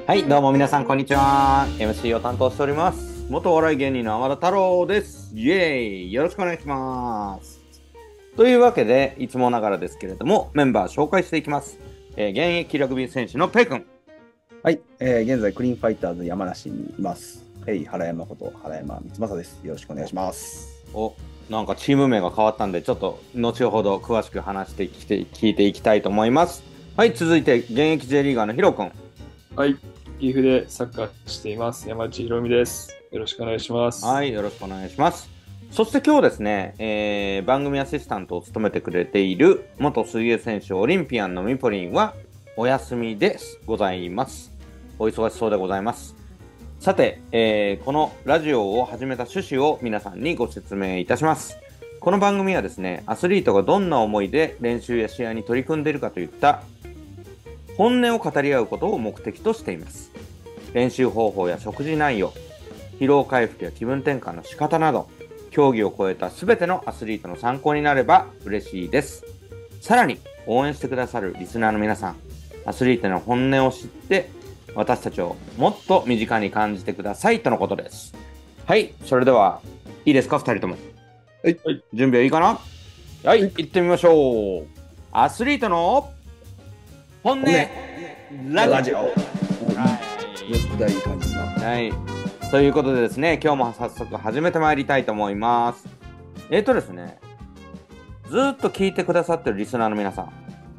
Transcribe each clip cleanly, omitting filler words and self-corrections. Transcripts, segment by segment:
はい、どうも皆さん、こんにちは。MC を担当しております。元お笑い芸人の天田太郎です。イエーイ、よろしくお願いします。というわけで、いつもながらですけれども、メンバー紹介していきます。現役ラグビー選手のペイ君。 はい、現在クリーンファイターズ山梨にいます。原山こと原山光正です。よろしくお願いします。 なんかチーム名が変わったんで、ちょっと後ほど詳しく話して聞いていきたいと思います。はい、続いて現役 J リーガーのヒロ君。 はい、岐阜でサッカーしています山内宏美です。よろしくお願いします。 はい、よろしくお願いします。そして今日ですね、番組アシスタントを務めてくれている元水泳選手オリンピアンのみぽりんはお休みですございます。お忙しそうでございます。さて、このラジオを始めた趣旨を皆さんにご説明いたします。この番組はですね、アスリートがどんな思いで練習や試合に取り組んでいるかといった本音を語り合うことを目的としています。練習方法や食事内容、疲労回復や気分転換の仕方など、競技を超えた全てのアスリートの参考になれば嬉しいです。さらに応援してくださるリスナーの皆さん、アスリートの本音を知って私たちをもっと身近に感じてくださいとのことです。はい、それではいいですか、2人とも。 はい、 準備はいいかな。はい、行ってみましょう。アスリートの本音ラジオ。 絶対いい感じな。 はい。ということでですね、今日も早速始めてまいりたいと思います。ですね、ずっと聞いてくださってるリスナーの皆さん、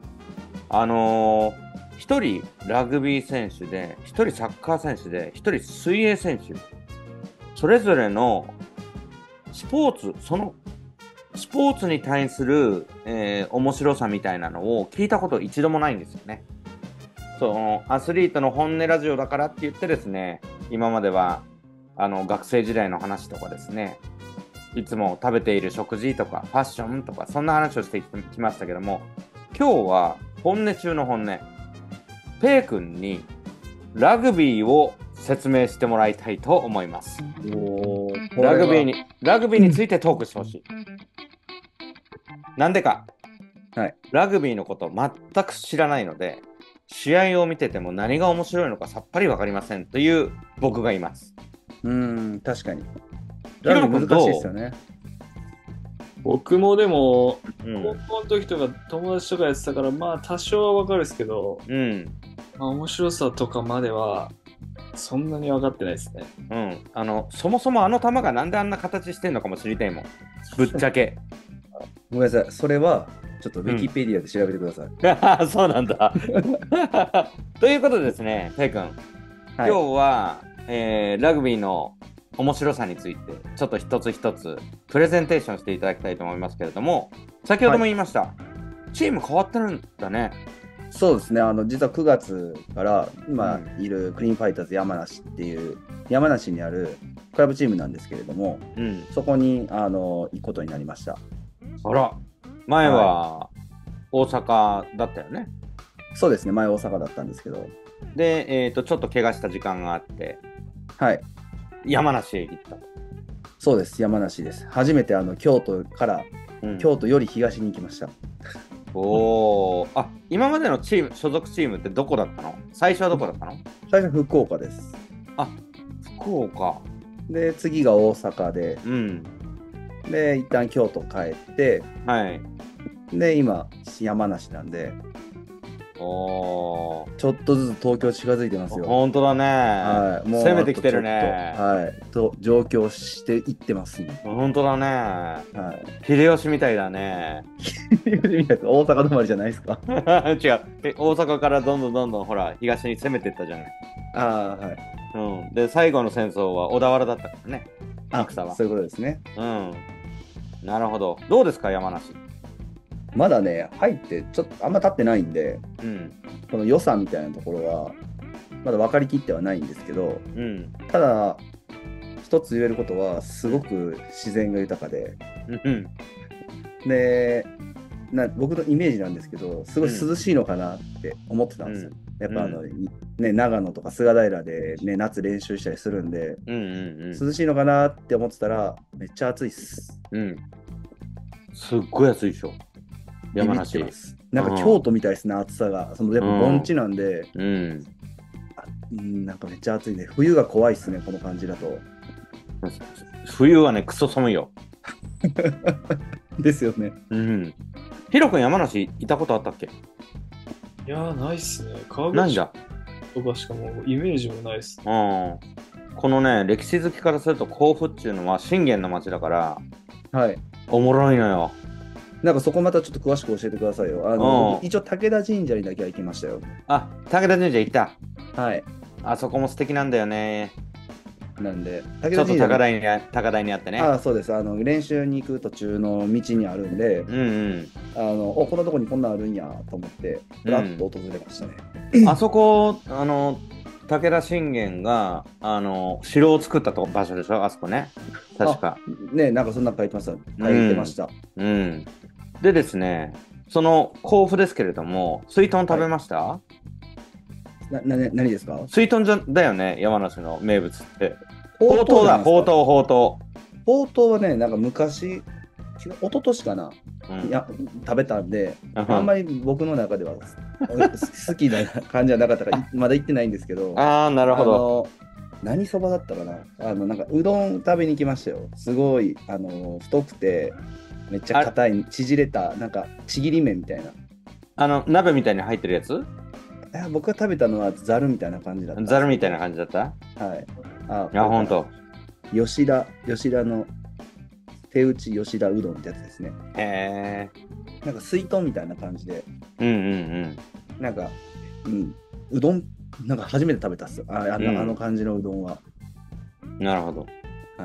一人ラグビー選手で、一人サッカー選手で、一人水泳選手、それぞれのそのスポーツに対する、面白さみたいなのを聞いたこと一度もないんですよね。そのアスリートの本音ラジオだからって言ってですね、今までは学生時代の話とかですね、いつも食べている食事とかファッションとかそんな話をしてきましたけども、今日は本音中の本音、ペイ君にラグビーを説明してもらいたいと思います。ラグビーについてトークしてほしい。なんでか、 はい、 ラグビーのこと全く知らないので、試合を見てても何が面白いのかさっぱり分かりませんという僕がいます。 確かに。ラグビー難しいですよね。 僕もでも、高校の時とか友達とかやってたから、まあ多少は分かるんですけど、まあ、面白さとかまではそんなに分かってないですね。 そもそも球がなんであんな形してんのかも知りたいもん。ぶっちゃけ。 ごめんなさい、それはちょっとウィキペディアで調べてください。 そうなんだ。ということでですね、ペイ君、今日は、ラグビーの面白さについてちょっと一つ一つプレゼンテーションしていただきたいと思いますけれども、先ほども言いました、チーム変わってるんだね。 そうですね、実は9月から今いるクリーンファイターズ山梨っていう山梨にあるクラブチームなんですけれども、そこに行くことになりました。 あら、前は大阪だったよね。 そうですね、前大阪だったんですけど。 で、ちょっと怪我した時間があって、 はい。 山梨へ行った。 そうです、山梨です。初めて京都から、京都より東に行きました。 今までの所属チームってどこだったの？最初はどこだったの？ 最初福岡です。 福岡。 で、次が大阪で、で、一旦京都帰って、で、今、山梨なんで、ちょっとずつ東京近づいてますよ。 本当だね。 はい、もう攻めてきてるね。 上京していってますね。 本当だね。秀吉みたいだね。 大阪止まりじゃないですか。 違う。大阪からどんどんほら東に攻めてったじゃない。で、最後の戦争は小田原だったからね。戦は。 そういうことですね。 なるほど。どうですか、山梨。 まだね、入ってちょっとあんま経ってないんで、この良さみたいなところはまだ分かりきってはないんですけど、ただ一つ言えることはすごく自然が豊かで、で僕のイメージなんですけど、すごい涼しいのかなって思ってたんですよ。やっぱ長野とか菅平で、夏練習したりするんで、涼しいのかなって思ってたらめっちゃ暑いっす。 すっごい暑いでしょ、山梨。 なんか京都みたいですね、暑さが。やっぱ盆地なんで、 なんかめっちゃ暑いね。冬が怖いっすね、この感じだと。 冬はね、クソ寒いよ。 ですよね。 うん。ヒロ君山梨いたことあったっけ？ いやー、ないっすね。川口ないんだ。 とかしかもうイメージもないっす。 うん。このね、歴史好きからすると甲府っていうのは信玄の町だから、 はい。 おもろいのよ。 なんかそこまたちょっと詳しく教えてくださいよ。一応武田神社にだけは行きましたよ。 あ、武田神社行った。 はい。 あそこも素敵なんだよね。 なんで、 ちょっと高台にあってね。 あ、そうです。練習に行く途中の道にあるんで、 うんうん。 こんなとこにこんなんあるんやと思って、ふらっと訪れましたね。 あそこ、武田信玄が、城を作った場所でしょ、あそこね。確か。 ね、なんかそんな書いてました。書いてました。 うん。でですね、その甲府ですけれども、水豚食べました？はい、 何ですか？ 水豚だよね、山梨の名物って。ほうとうだ、ほうとう、ほうとう。 ほうとうはね、なんか昔、一昨年かな、いや食べたんで、あんまり僕の中では好きな感じはなかったから、まだ行ってないんですけど、 ああ、なるほど。 何そばだったかな、なんかうどん食べに行きましたよ。すごい、太くて、めっちゃ硬い、縮れた、なんかちぎり麺みたいな。鍋みたいに入ってるやつ？ いや、僕が食べたのはざるみたいな感じだった。 ざるみたいな感じだった？ はい。 いや、ほんと。 吉田の手打ち吉田うどんってやつですね。 へえ。なんか水豚みたいな感じで。 うんうんうん。 なんか、うどん、なんか初めて食べたっす。あの感じのうどんは。 なるほど。はい、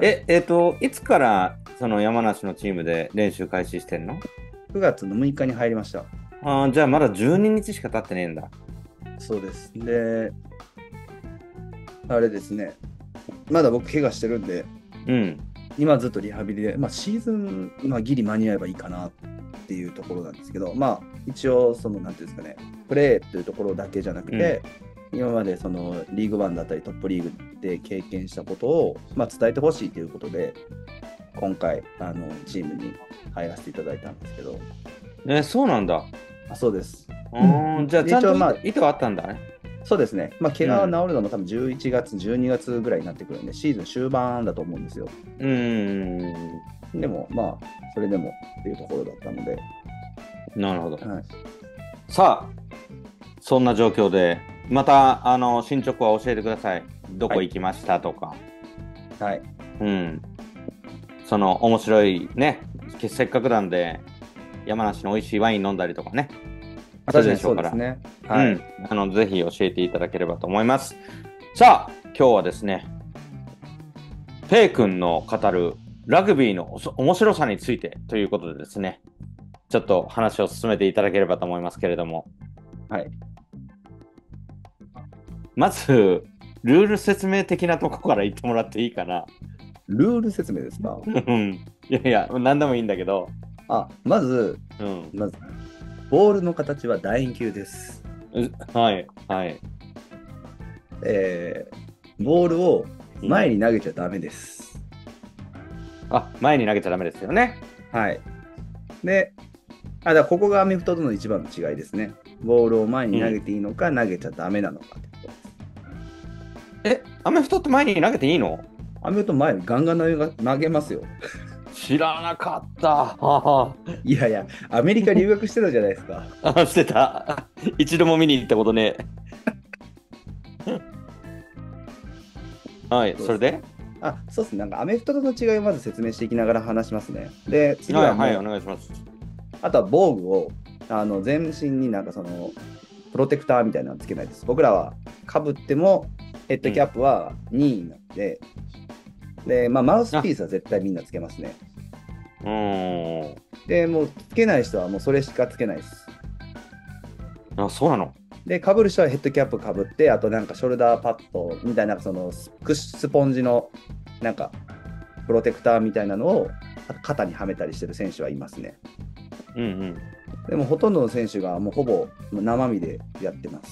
いつからその山梨のチームで練習開始してんの？ 9 月の6日に入りました。 じゃあまだ12日しか経ってねえんだ。 そうです。で、あれですね。まだ僕怪我してるんで、今ずっとリハビリで、シーズン、ギリ間に合えばいいかなっていうところなんですけど、一応、なんていうんですかね、プレーというところだけじゃなくて、今までリーグワンだったりトップリーグで経験したことを、伝えてほしいということで、今回チームに入らせていただいたんですけど。 そうなんだ。 そうです。 じゃあちゃんと意図あったんだね。 そうですね。怪我が治るのも多分11月、12月ぐらいになってくるんで、シーズン終盤だと思うんですよ。でも、それでもっていうところだったので。 なるほど。はい、さあ、そんな状況で、また進捗は教えてください。どこ行きましたとか。 はい。 その面白いね、せっかくなんで、山梨の美味しいワイン飲んだりとかね。 確かにそうですね。 はい。ぜひ教えていただければと思います。さあ、今日はですね、ペイ君の語るラグビーの面白さについてということでですね、ちょっと話を進めていただければと思いますけれども。 はい。 まず、ルール説明的なとこから言ってもらっていいかな。 ルール説明ですか？ いやいや、何でもいいんだけど。 まず、ボールの形は楕円球です。 はい、はい。 ボールを前に投げちゃダメです。 前に投げちゃダメですよね。 はい。で、だからここがアメフトとの一番の違いですね。ボールを前に投げていいのか、投げちゃダメなのかってことです。アメフトって前に投げていいの？ アメフト前にガンガン投げますよ。 知らなかった。 いやいや、アメリカ留学してたじゃないですか。 してた。一度も見に行ったことね。はい、それで？ そうですね。なんかアメフトとの違いをまず説明していきながら話しますね。で、次は、 はい、お願いします。 あとは防具を全身になんかプロテクターみたいなのつけないです。僕らはかぶってもヘッドキャップは任意なので、で、マウスピースは絶対みんなつけますね。で、もうつけない人はもうそれしかつけないです。 そうなの？ で、かぶる人はヘッドキャップかぶって、あとなんかショルダーパッドみたいな、スポンジのなんかプロテクターみたいなのを肩にはめたりしてる選手はいますね。でもほとんどの選手がもうほぼ生身でやってます。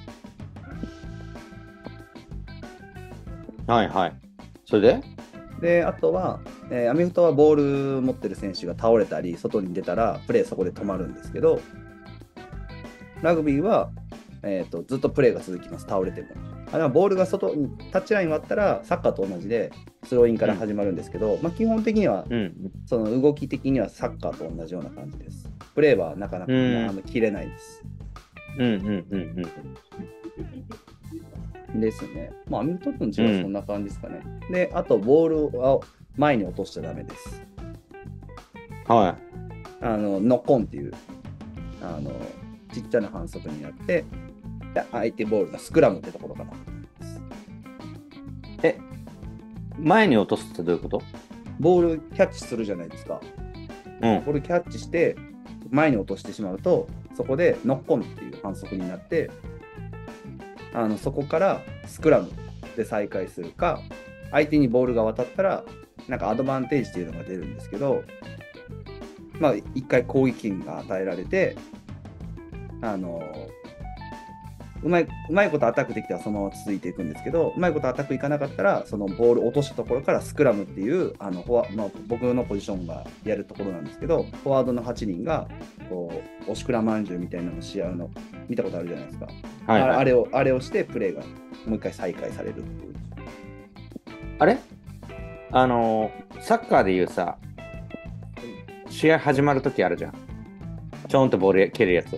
はいはい。それで、あとは、アメフトはボール持ってる選手が倒れたり、外に出たらプレーそこで止まるんですけど、ラグビーはずっとプレーが続きます、倒れても。でもボールが外にタッチライン割ったら、サッカーと同じで、スローインから始まるんですけど、まあ、基本的には、その動き的にはサッカーと同じような感じです。プレーはなかなか、切れないです。ですね。まあ、アメフトとの違いはそんな感じですかね。で、あと、ボールを前に落としちゃダメです。 はい。 ノックオンっていう、ちっちゃな反則になって、相手ボールのスクラムってところかな。 前に落とすってどういうこと？ ボールキャッチするじゃないですか。ボールキャッチして、前に落としてしまうと、そこでノックオンっていう反則になって、そこからスクラムで再開するか、相手にボールが渡ったら、なんかアドバンテージっていうのが出るんですけど、まあ、一回攻撃権が与えられて、うまいことアタックできたらそのまま続いていくんですけど、うまいことアタックいかなかったら、そのボール落としたところからスクラムっていう、僕のポジションがやるところなんですけど、フォワードの8人が、こう、押しくらまんじゅうみたいなのをし合うの、見たことあるじゃないですか。はいはい、あれをして、プレーがもう一回再開されるっていう。 あれサッカーでいうさ、試合始まるときあるじゃん。ちょんとボール蹴るやつ。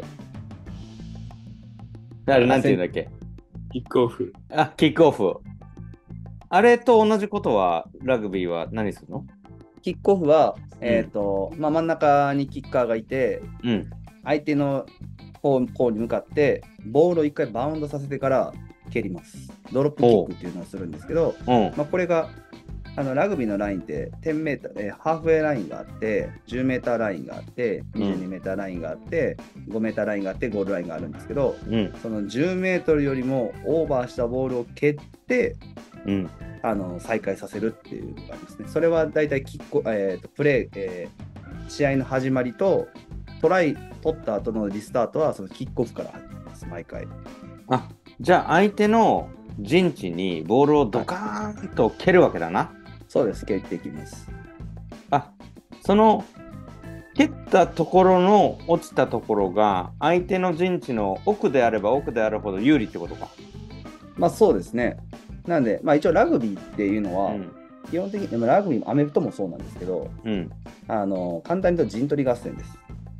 あれなんていうんだっけ？ キックオフ。 キックオフ。あれと同じことは、ラグビーは何するの？ キックオフは、まあ、真ん中にキッカーがいて、相手の方に向かって、ボールを一回バウンドさせてから蹴ります。ドロップキックっていうのをするんですけど、まあ、これが、ラグビーのラインって10メーター、ハーフウェイラインがあって、10メーターラインがあって、22メーターラインがあって、5メーターラインがあって、ゴールラインがあるんですけど、その10メートルよりもオーバーしたボールを蹴って、再開させるっていうのがありますね。それはだいたいプレー、試合の始まりと、トライ取った後のリスタートはそのキックオフから始まります、毎回。 じゃあ相手の陣地にボールをドカーンと蹴るわけだな。 そうです、蹴っていきます。 その蹴ったところの落ちたところが相手の陣地の奥であれば奥であるほど有利ってことか。 まあそうですね。なんで、まあ一応ラグビーっていうのは、基本的に、ラグビーもアメフトもそうなんですけど、簡単に言うと陣取り合戦です。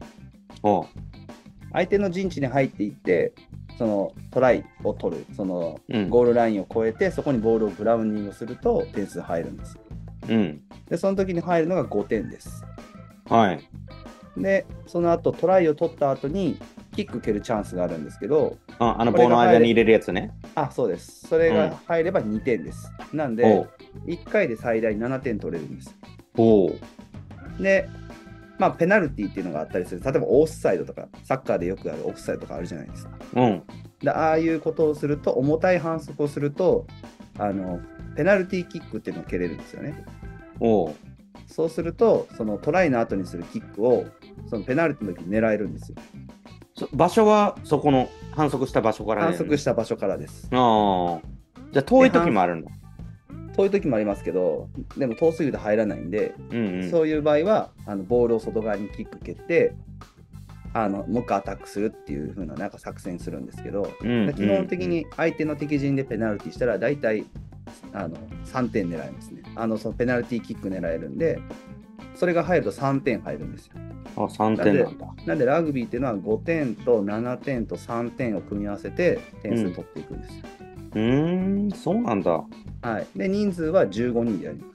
相手の陣地に入っていって、そのトライを取る、そのゴールラインを越えて、そこにボールをグラウンディングすると点数入るんです。で、その時に入るのが5点です。で、その後トライを取った後にキック蹴るチャンスがあるんですけど、 棒の間に入れるやつね。 そうです。それが入れば2点です。なんで、1回で最大7点取れるんです。で、まあ、ペナルティっていうのがあったりする。例えばオフサイドとか、サッカーでよくあるオフサイドとかあるじゃないですか。で、ああいうことをすると、重たい反則をすると、ペナルティキックっていうのを蹴れるんですよね。そうすると、そのトライの後にするキックを、そのペナルティの時に狙えるんですよ。 場所はそこの反則した場所から、 反則した場所からです。 じゃあ遠い時もあるの？ 遠い時もありますけど、でも遠すぎると入らないんで、そういう場合はボールを外側にキック蹴ってもう一回アタックするっていう風な作戦するんですけど、基本的に相手の敵陣でペナルティしたら大体3点狙えますね。そのペナルティキック狙えるんで、それが入ると3点入るんですよ。 3点なんだ。 なんでラグビーっていうのは5点と7点と3点を組み合わせて点数取っていくんですよ。 そうなんだ。 で、人数は15人でやります。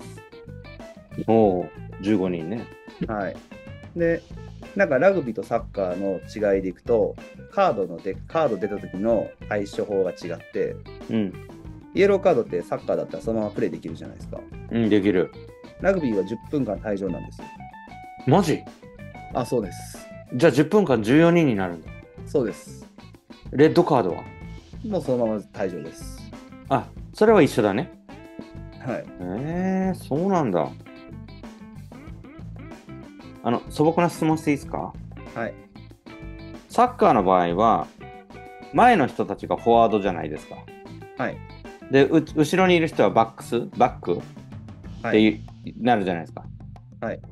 15人ね。 で、ラグビーとサッカーの違いでいくと、カード出た時の対処法が違って、イエローカードってサッカーだったらそのままプレイできるじゃないですか。 できる。 ラグビーは10分間退場なんですよ。 マジ？ そうです。 じゃあ10分間14人になるんだ。 そうです。 レッドカードは？もうそのまま退場です。 それは一緒だね。そうなんだ。素朴な質問していいですか？サッカーの場合は、前の人たちがフォワードじゃないですか。で、後ろにいる人はバックってなるじゃないですか。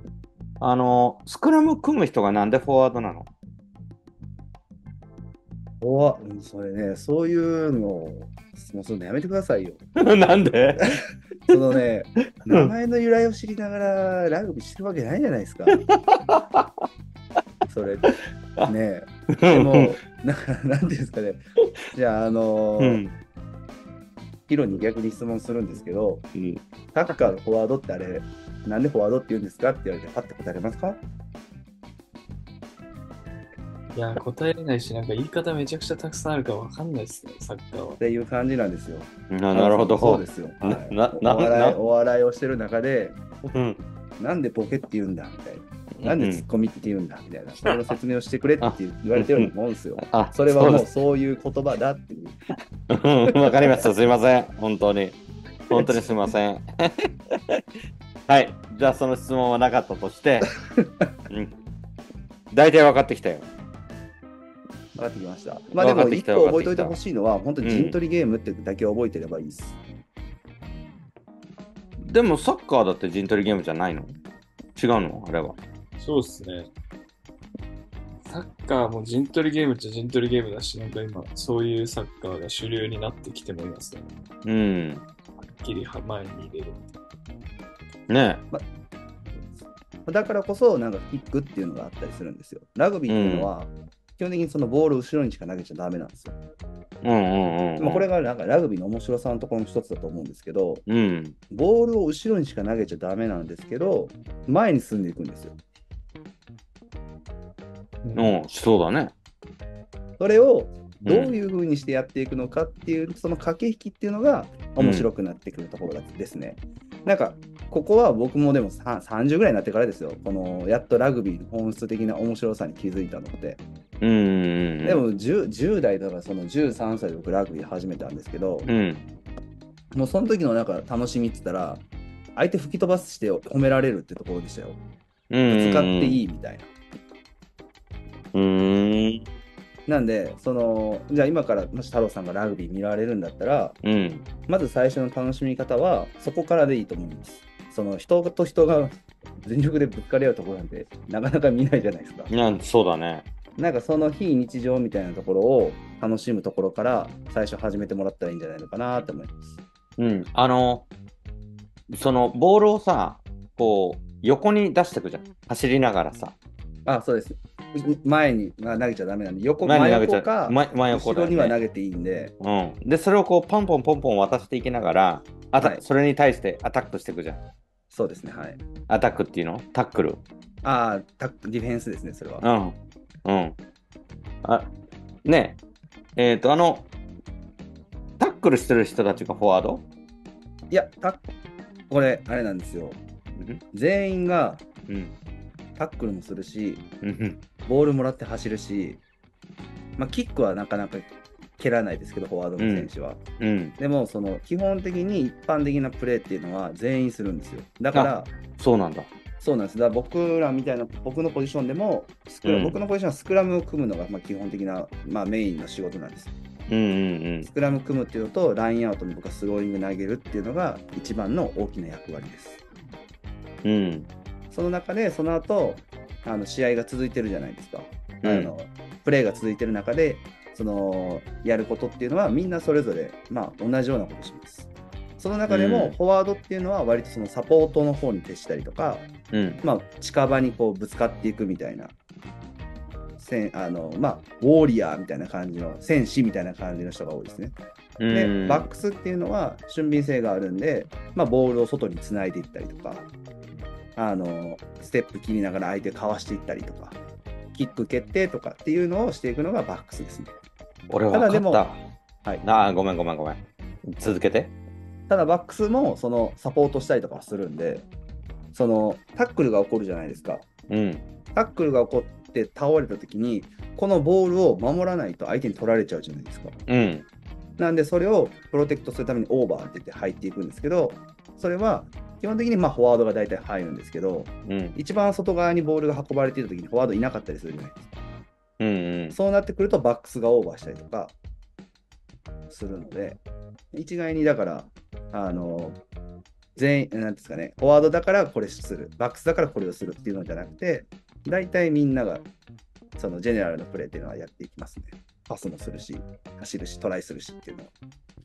はい。 スクラム組む人がなんでフォワードなの？ それね、そういうのを質問するのやめてくださいよ。 なんでそのね、名前の由来を知りながらラグビーしてるわけないじゃないですか。それね。でも、なんていうんですかね。じゃあ、ヒロに逆に質問するんですけど、サッカーのフォワードってあれ、なんでフォワードって言うんですかって言われて、パッて答えれますか？ いや、答えれないし、なんか言い方めちゃくちゃたくさんあるからわかんないですね、サッカーは。 っていう感じなんですよ。 なるほど。 そうですよ。お笑いをしてる中で、なんでボケって言うんだみたいな。なんでツッコミって言うんだみたいな。それの説明をしてくれって言われてるようなもんですよ。それはもうそういう言葉だっていう。 わかりました。すいません。本当にすいません。はい。じゃあその質問はなかったとして、大体分かってきたよ。 分かってきました。まあでも一個覚えておいてほしいのは、本当に陣取りゲームってだけ覚えてればいいです。 でもサッカーだって陣取りゲームじゃないの？違うのあれは。 そうですね。サッカーも陣取りゲームっちゃ陣取りゲームだし、なんか今、そういうサッカーが主流になってきてもいますね。はっきり前に入れる。 ねえ。だからこそ、なんかキックっていうのがあったりするんですよ。ラグビーっていうのは、基本的にそのボールを後ろにしか投げちゃダメなんですよ。これがなんかラグビーの面白さのところの一つだと思うんですけど、ボールを後ろにしか投げちゃダメなんですけど、前に進んでいくんですよ。 そうだね。 それをどういう風にしてやっていくのかっていう、その駆け引きっていうのが面白くなってくるところですね。なんかここは僕もでも30ぐらいになってからですよ。このやっとラグビーの本質的な面白さに気づいたので。でも 10代だからその13歳で僕ラグビー始めたんですけど、もうその時のなんか楽しみって言ったら、相手吹き飛ばして褒められるってところでしたよ。ぶつかっていいみたいな。なんで、じゃあ今からもし太郎さんがラグビー見られるんだったら、まず最初の楽しみ方はそこからでいいと思います。その人と人が全力でぶつかり合うところなんてなかなか見ないじゃないですか。 そうだね。 なんかその非日常みたいなところを楽しむところから最初始めてもらったらいいんじゃないのかなと思います。 そのボールをさ、こう横に出していくじゃん。走りながらさ。 そうです。前に投げちゃダメなんで、真横か後ろには投げていいんで、 で、それをこうポンポンポンポン渡していきながら、それに対してアタックしていくじゃん。 そうですね、はい。 アタックっていうの？タックル。 ディフェンスですね、それは。 ねえ、タックルしてる人たちがフォワード？ いや、これ、あれなんですよ。全員が、タックルもするし、ボールもらって走るし、キックはなかなか蹴らないですけど、フォワードの選手は。でも、基本的に一般的なプレーっていうのは全員するんですよ。だから、 そうなんだ。 そうなんです。だから僕らみたいな、僕のポジションでも、僕のポジションはスクラムを組むのが基本的な、メインの仕事なんです。スクラム組むっていうのと、ラインアウトに僕はスローイング投げるっていうのが一番の大きな役割です。その中で、その後試合が続いてるじゃないですか。プレーが続いてる中で、やることっていうのはみんなそれぞれ、同じようなことをします。その中でも、フォワードっていうのは割とそのサポートの方に徹したりとか、近場にこうぶつかっていくみたいな、ウォーリアーみたいな感じの、戦士みたいな感じの人が多いですね。で、バックスっていうのは俊敏性があるんで、ボールを外につないでいったりとか、ステップ切りながら相手かわしていったりとか、キック決定とかっていうのをしていくのがバックスですね。 俺は分かった。ただでも、ごめん。続けて。 ただバックスもサポートしたりとかするんで、タックルが起こるじゃないですか。タックルが起こって倒れた時に、このボールを守らないと相手に取られちゃうじゃないですか。なんでそれをプロテクトするためにオーバーって言って入っていくんですけど、それは基本的にフォワードが大体入るんですけど、一番外側にボールが運ばれている時にフォワードいなかったりするじゃないですか。そうなってくるとバックスがオーバーしたりとかするので、一概にだから全員なんですかね、フォワードだからこれする、バックスだからこれをするっていうのじゃなくて、大体みんながそのジェネラルのプレーっていうのはやっていきますね。 パスもするし、走るし、トライするしっていうのは。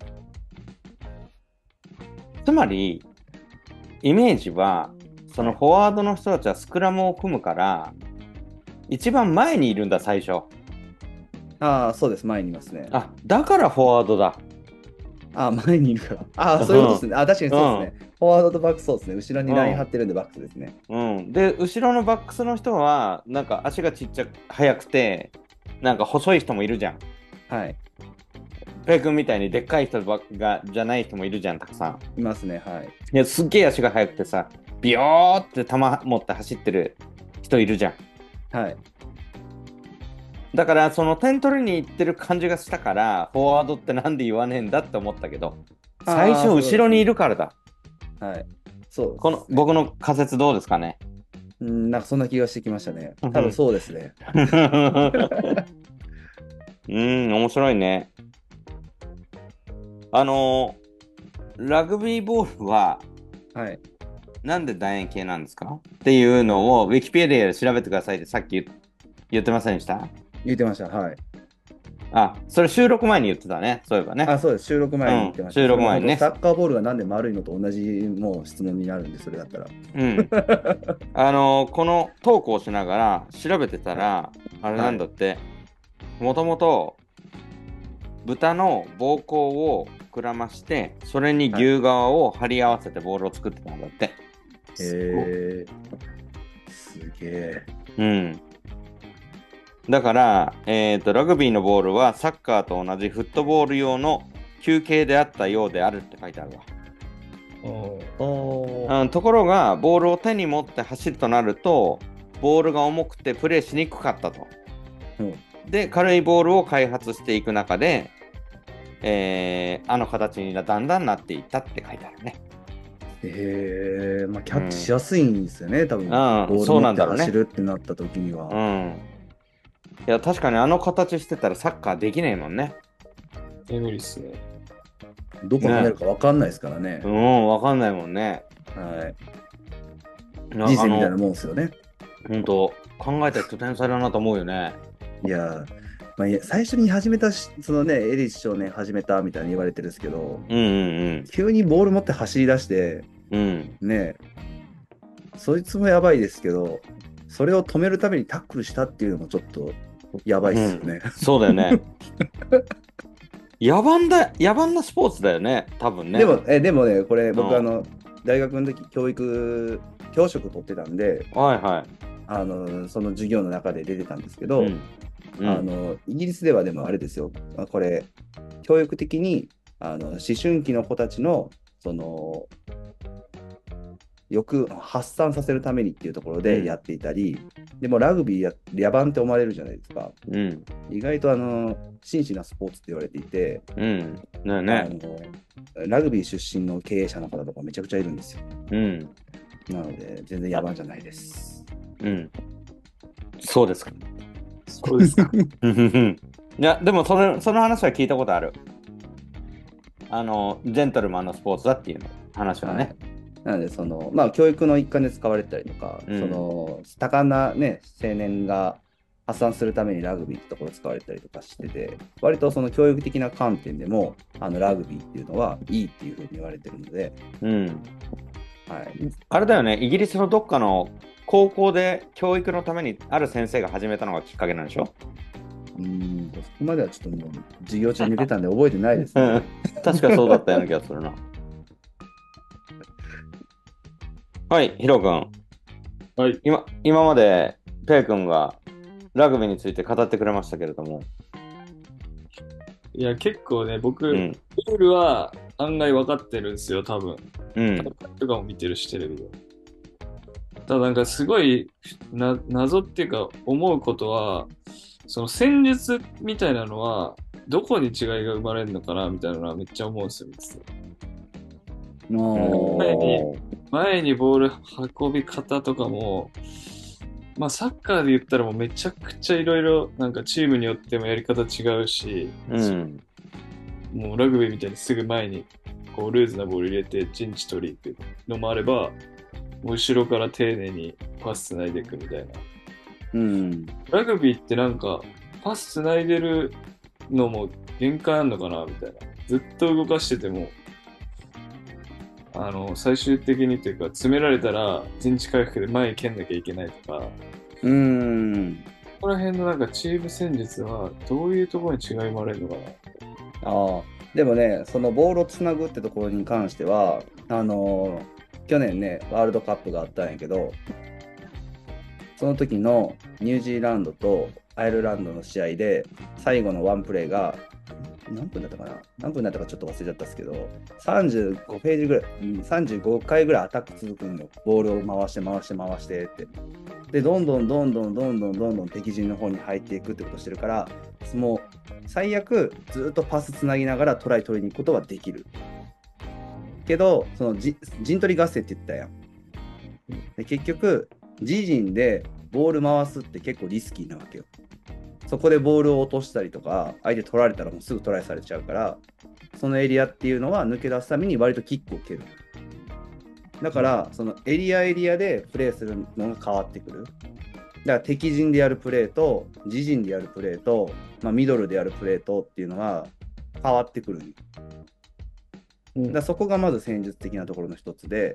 つまり、イメージは、そのフォワードの人たちはスクラムを組むから、一番前にいるんだ、最初。 ああ、そうです、前にいますね。 あ、だからフォワードだ。 ああ、前にいるから。ああ、そういうことですね。あ、確かにそうですね。フォワードとバックスそうですね。後ろにライン張ってるんでバックスですね。 で、後ろのバックスの人は、なんか足がちっちゃく、速くて、なんか細い人もいるじゃん。 はい。 ペイ君みたいにでっかい人じゃない人もいるじゃん、たくさん。 いますね、はい。 いや、すっげえ足が速くてさ、ビヨーって球持って走ってる人いるじゃん。 はい。 だから、その点取りに行ってる感じがしたから、フォワードってなんで言わねえんだって思ったけど、最初後ろにいるからだ。 はい。そうです、ね。 この僕の仮説どうですかね。 なんかそんな気がしてきましたね。多分そうですね。 面白いね。ラグビーボールは、 はい。 なんで楕円形なんですかっていうのをウィキペディアで調べてくださいってさっき言ってませんでした？ 言ってました。はい。 あ、それ収録前に言ってたね。そういえばね。 あ、そうです。収録前に言ってました。 収録前にね。 サッカーボールがなんで丸いのと同じもう質問になるんで、それだったら。 このトークをしながら調べてたら、あれなんだって、もともと豚の膀胱を膨らまして、それに牛側を貼り合わせてボールを作ってたんだって。 へえ。すげえ。だから、ラグビーのボールはサッカーと同じフットボール用の球形であったようであるって書いてあるわ。ところが、ボールを手に持って走るとなると、ボールが重くてプレーしにくかったと。で、軽いボールを開発していく中で、あの形にだんだんなっていったって書いてあるね。 キャッチしやすいんですよね、多分。ボール持って走るってなった時には。 いや、確かにあの形してたらサッカーできないもんね。 無理っすね。 どこ跳ねるか分かんないですからね。 分かんないもんね。 はい。人生みたいなもんですよね。 本当考えた人天才だなと思うよね。 いや、最初に始めたそのね、エリス少年始めたみたいに言われてるんですけど、急にボール持って走り出して、ね、そいつもやばいですけど、それを止めるためにタックルしたっていうのもちょっとやばいっすよね。 そうだよね。野蛮なスポーツだよね、多分ね。 でもね、これ僕大学の時教職取ってたんで、その授業の中で出てたんですけど、イギリスではでもあれですよ、これ教育的に思春期の子たちのそのよく発散させるためにっていうところでやっていたり、でもラグビー野蛮って思われるじゃないですか。意外と真摯なスポーツって言われていて、ラグビー出身の経営者の方とかめちゃくちゃいるんですよ。なので全然野蛮じゃないです。 そうですか。 そうですか。 いや、でもその話は聞いたことある。ジェントルマンのスポーツだっていう話はね。 なので教育の一環で使われたりとか、多感な、ね、青年が発散するためにラグビーってところ使われたりとかしてて、割とその教育的な観点でもラグビーっていうのはいいっていうふうに言われてるので、 あれだよね、イギリスのどっかの高校で教育のためにある先生が始めたのがきっかけなんでしょ？ そこまではちょっともう授業中に寝てたんで覚えてないですね。 確かそうだったような気がするな。はい、ヒロ君。 はい。 今までペイ君がラグビーについて語ってくれましたけれども。 いや、結構ね、僕、ルールは案外分かってるんですよ、多分。とかも見てるし、テレビで。ただなんかすごい謎っていうか思うことは、その戦術みたいなのはどこに違いが生まれるのかなみたいなのはめっちゃ思うんですよ。前にボール運び方とかも、サッカーで言ったらもうめちゃくちゃいろいろなんかチームによってもやり方違うし、もうラグビーみたいにすぐ前にこうルーズなボール入れて陣地取りっていうのもあれば、後ろから丁寧にパスつないでいくみたいな。ラグビーってなんかパスつないでるのも限界あんのかなみたいな。ずっと動かしてても、最終的にというか、詰められたら陣地回復で前に蹴んなきゃいけないとか、ここら辺のなんかチーム戦術はどういうところに違いもあるのかな。 でもね、そのボールをつなぐってところに関しては、去年ね、ワールドカップがあったんやけど、その時のニュージーランドとアイルランドの試合で、最後のワンプレーが、何分だったかな、何分だったかちょっと忘れちゃったんですけど、35ページぐらい、35回ぐらいアタック続くんよ。ボールを回してって。で、どんどん敵陣の方に入っていくってことをしてるから、もう最悪ずっとパスつなぎながらトライ取りに行くことはできる。けど、その陣取り合戦って言ったやん。で結局、自陣でボール回すって結構リスキーなわけよ。そこでボールを落としたりとか、相手取られたらもうすぐトライされちゃうから、そのエリアっていうのは抜け出すために割とキックを蹴る。だから、そのエリアでプレーするのが変わってくる。だから敵陣でやるプレーと、自陣でやるプレーと、ミドルでやるプレーとっていうのは変わってくる。だからそこがまず戦術的なところの一つで、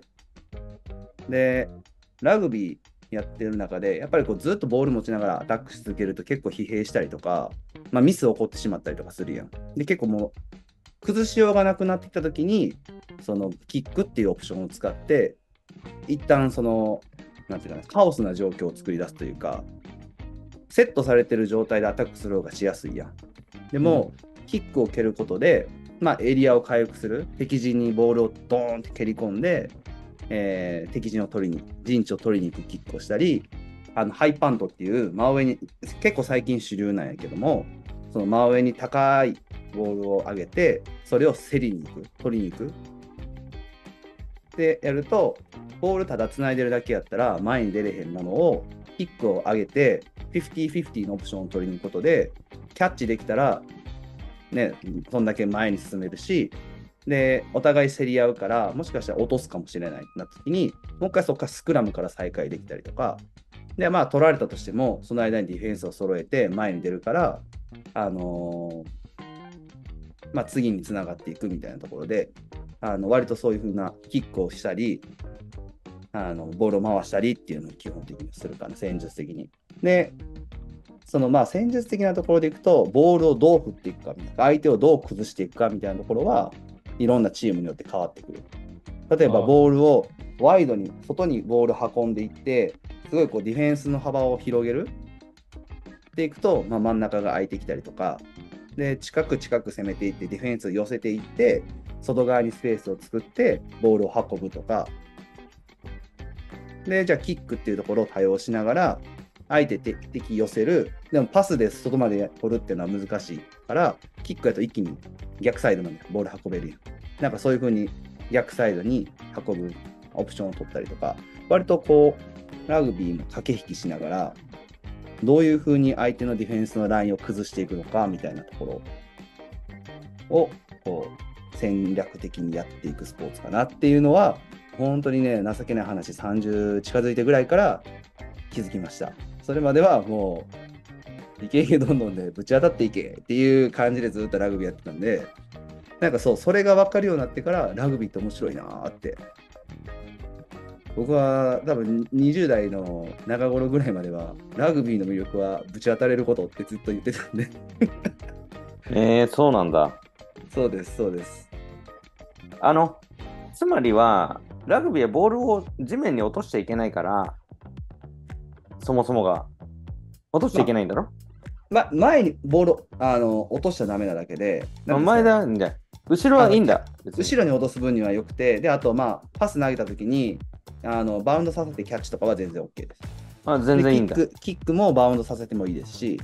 ラグビーやってる中で、やっぱりこうずっとボール持ちながらアタックし続けると結構疲弊したりとか、ミス起こってしまったりとかするやん。で、結構もう崩しようがなくなってきたときに、そのキックっていうオプションを使って、一旦その、なんていうかな、カオスな状況を作り出すというか、セットされてる状態でアタックする方がしやすいやん。でも、キックを蹴ることで、エリアを回復する、敵陣にボールをドーンって蹴り込んで、敵陣を陣地を取りに行くキックをしたり、ハイパントっていう真上に、結構最近主流なんやけども、その真上に高いボールを上げて、それを競りに行く、取りに行く。でやると、ボールただ繋いでるだけやったら、前に出れへんものを、キックを上げて、50-50のオプションを取りに行くことで、キャッチできたら、ね、そんだけ前に進めるし、で、お互い競り合うから、もしかしたら落とすかもしれないってなった時に、もう一回そこからスクラムから再開できたりとか、で、取られたとしても、その間にディフェンスを揃えて前に出るから、次につながっていくみたいなところで、割とそういう風なキックをしたり、ボールを回したりっていうのを基本的にするかな、戦術的に。で、その戦術的なところでいくと、ボールをどう振っていくかみたいな、相手をどう崩していくかみたいなところは、いろんなチームによって変わってくる。例えば、ボールをワイドに、外にボール運んでいって、すごいこうディフェンスの幅を広げるっていくと、真ん中が空いてきたりとか、で、近く攻めていって、ディフェンスを寄せていって、外側にスペースを作って、ボールを運ぶとか、で、じゃあキックっていうところを多用しながら、相手敵寄せる。でもパスで外まで取るっていうのは難しいから、キックやと一気に逆サイドまでボール運べるやん。なんかそういう風に逆サイドに運ぶオプションを取ったりとか、割とこう、ラグビーも駆け引きしながら、どういう風に相手のディフェンスのラインを崩していくのかみたいなところを、こう、戦略的にやっていくスポーツかなっていうのは、本当にね、情けない話、30近づいてぐらいから気づきました。それまではもう、いけいけどんどんでぶち当たっていけっていう感じでずっとラグビーやってたんで、なんかそう、それが分かるようになってからラグビーって面白いなーって。僕は多分20代の中頃ぐらいまではラグビーの魅力はぶち当たれることってずっと言ってたんでそうなんだ。 そうです、そうです。 つまりは、ラグビーはボールを地面に落としちゃいけないから、そもそもが落としちゃいけないんだろ、 前にボール落としちゃダメなだけで、 前だんだ。後ろはいいんだ。 後ろに落とす分にはよくて、で、あとパス投げたときにバウンドさせてキャッチとかは全然 OK です。 全然いいんだ。 キックもバウンドさせてもいいですし、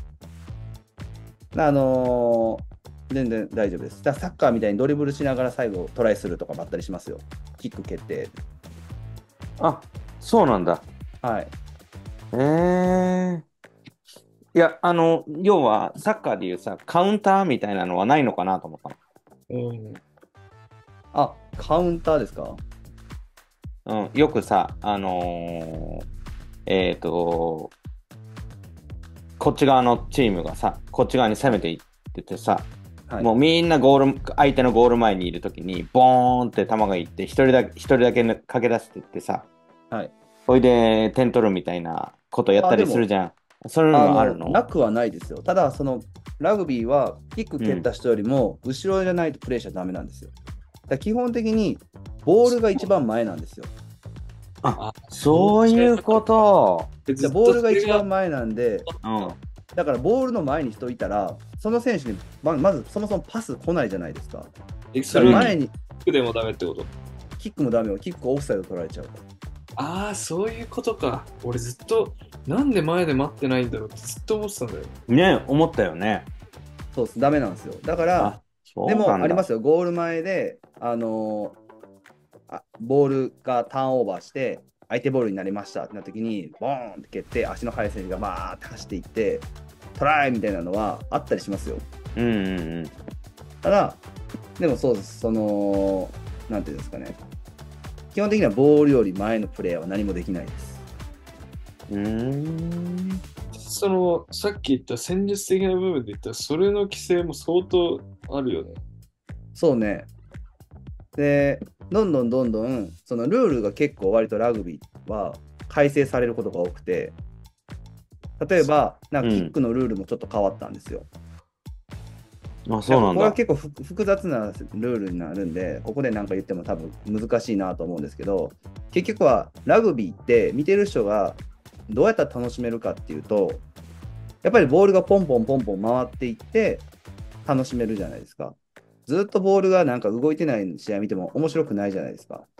全然大丈夫です。だからサッカーみたいにドリブルしながら最後トライするとかばったりしますよ。キック決定。 そうなんだ。 はい。 いや、要はサッカーでいうさ、カウンターみたいなのはないのかなと思ったの。 カウンターですか？ よくさ、こっち側のチームがさ、こっち側に攻めていっっててさ、 はい、 もうみんな相手のゴール前にいるときに、ボーンって球がいって、一人だけ駆け出してってさ、 はい。 ほいで点取るみたいなことやったりするじゃん。そういうのあるの？ なくはないですよ。ただ、ラグビーはキック蹴った人よりも後ろじゃないとプレーしちゃダメなんですよ。だから基本的にボールが一番前なんですよ。 あ、そういうこと。 ボールが一番前なんで、だからボールの前に人いたら、その選手にまずそもそもパス来ないじゃないですか。 それ前にキックでもダメってこと？ キックもダメよ。キックオフサイド取られちゃう。 ああ、そういうことか。俺ずっと、なんで前で待ってないんだろうってずっと思ってたんだよ。 ね、思ったよね。 そうです、ダメなんですよ。だから、でもありますよ、ゴール前で、ボールがターンオーバーして、相手ボールになりましたってなった時に、ボーンって蹴って、足の速い選手がバーって走っていって、トライみたいなのはあったりしますよ。ただ、でもそうです、なんていうんですかね。基本的にはボールより前のプレーは何もできないです。 さっき言った戦術的な部分で言ったら、それの規制も相当あるよね。 そうね。で、どんどん、そのルールが結構割とラグビーは改正されることが多くて、例えば、なんかキックのルールもちょっと変わったんですよ。 そうなんだ。 これは結構複雑なルールになるんで、ここで何か言っても多分難しいなと思うんですけど、結局はラグビーって見てる人がどうやったら楽しめるかっていうと、やっぱりボールがポンポン回っていって楽しめるじゃないですか。ずっとボールがなんか動いてない試合見ても面白くないじゃないですか。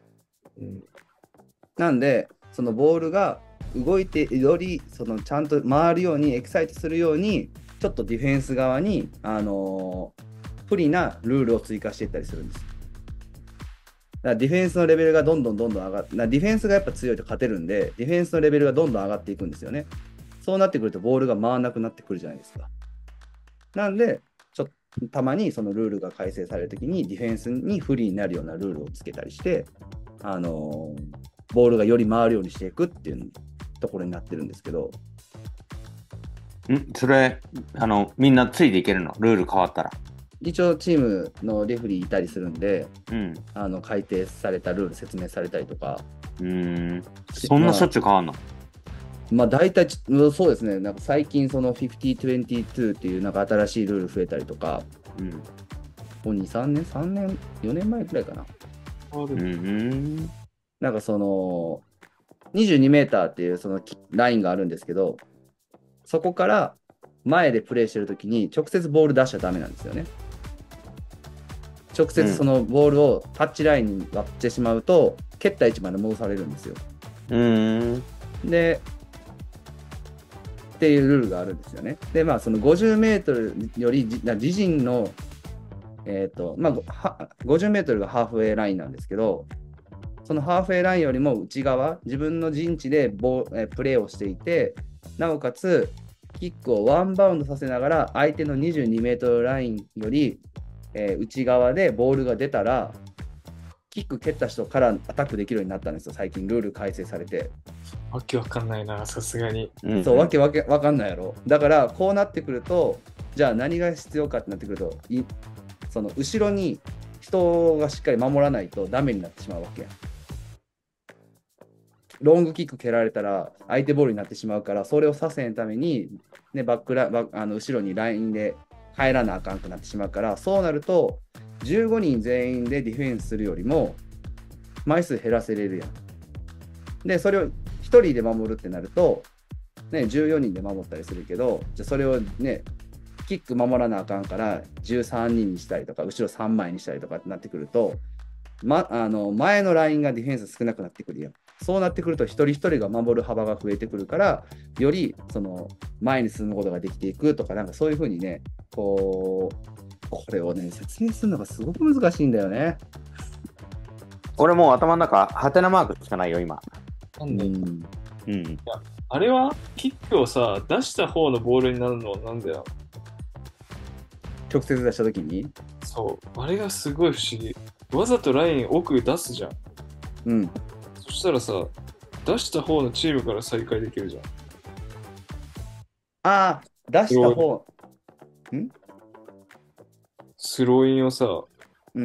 なんで、そのボールが動いてよりちゃんと回るようにエキサイトするように、ちょっとディフェンス側に、不利なルールを追加していったりするんです。だからディフェンスのレベルがどんどん上がって、ディフェンスがやっぱ強いと勝てるんで、ディフェンスのレベルがどんどん上がっていくんですよね。そうなってくるとボールが回らなくなってくるじゃないですか。なんで、たまにそのルールが改正されるときにディフェンスに不利になるようなルールをつけたりして、ボールがより回るようにしていくっていうところになってるんですけど。 それ、みんなついていけるの？ルール変わったら。 一応チームのレフリーいたりするんで、改定されたルール説明されたりとか。 そんなしょっちゅう変わんの？ 大体そうですね。なんか最近その50-22っていうなんか新しいルール増えたりとか、もう2、3年、4年前くらいかな。なんか22メーターっていうそのラインがあるんですけど、そこから前でプレーしてるときに直接ボール出しちゃダメなんですよね。直接そのボールをタッチラインに割ってしまうと、蹴った位置まで戻されるんですよ。で、っていうルールがあるんですよね。で、その50メートルより自陣の、50メートルがハーフウェイラインなんですけど、そのハーフウェイラインよりも内側、自分の陣地でプレーをしていて、なおかつ、キックをワンバウンドさせながら、相手の22メートルラインより、内側でボールが出たら、キック蹴った人からアタックできるようになったんですよ、最近ルール改正されて。 わけわかんないな、さすがに。 そう、わけわかんないやろ。だから、こうなってくると、じゃあ何が必要かってなってくると、その後ろに人がしっかり守らないとダメになってしまうわけや。ロングキック蹴られたら相手ボールになってしまうから、それをさせんために、ね、後ろにラインで入らなあかんくなってしまうから、そうなると15人全員でディフェンスするよりも枚数減らせれるやん。で、それを1人で守るってなると、ね、14人で守ったりするけど、じゃそれをね、キック守らなあかんから13人にしたりとか、後ろ3枚にしたりとかってなってくると、前のラインがディフェンス少なくなってくるやん。そうなってくると一人一人が守る幅が増えてくるから、より前に進むことができていくとか、なんかそういうふうにね、これをね、説明するのがすごく難しいんだよね。 俺もう頭の中、ハテナマークしかないよ、今。 あれはキックをさ、出した方のボールになるのはなんだよ。 直接出したときに？ そう。あれがすごい不思議。わざとライン奥出すじゃん。そしたらさ、出した方のチームから再開できるじゃん。 出した方。 スローインをさ、 うん。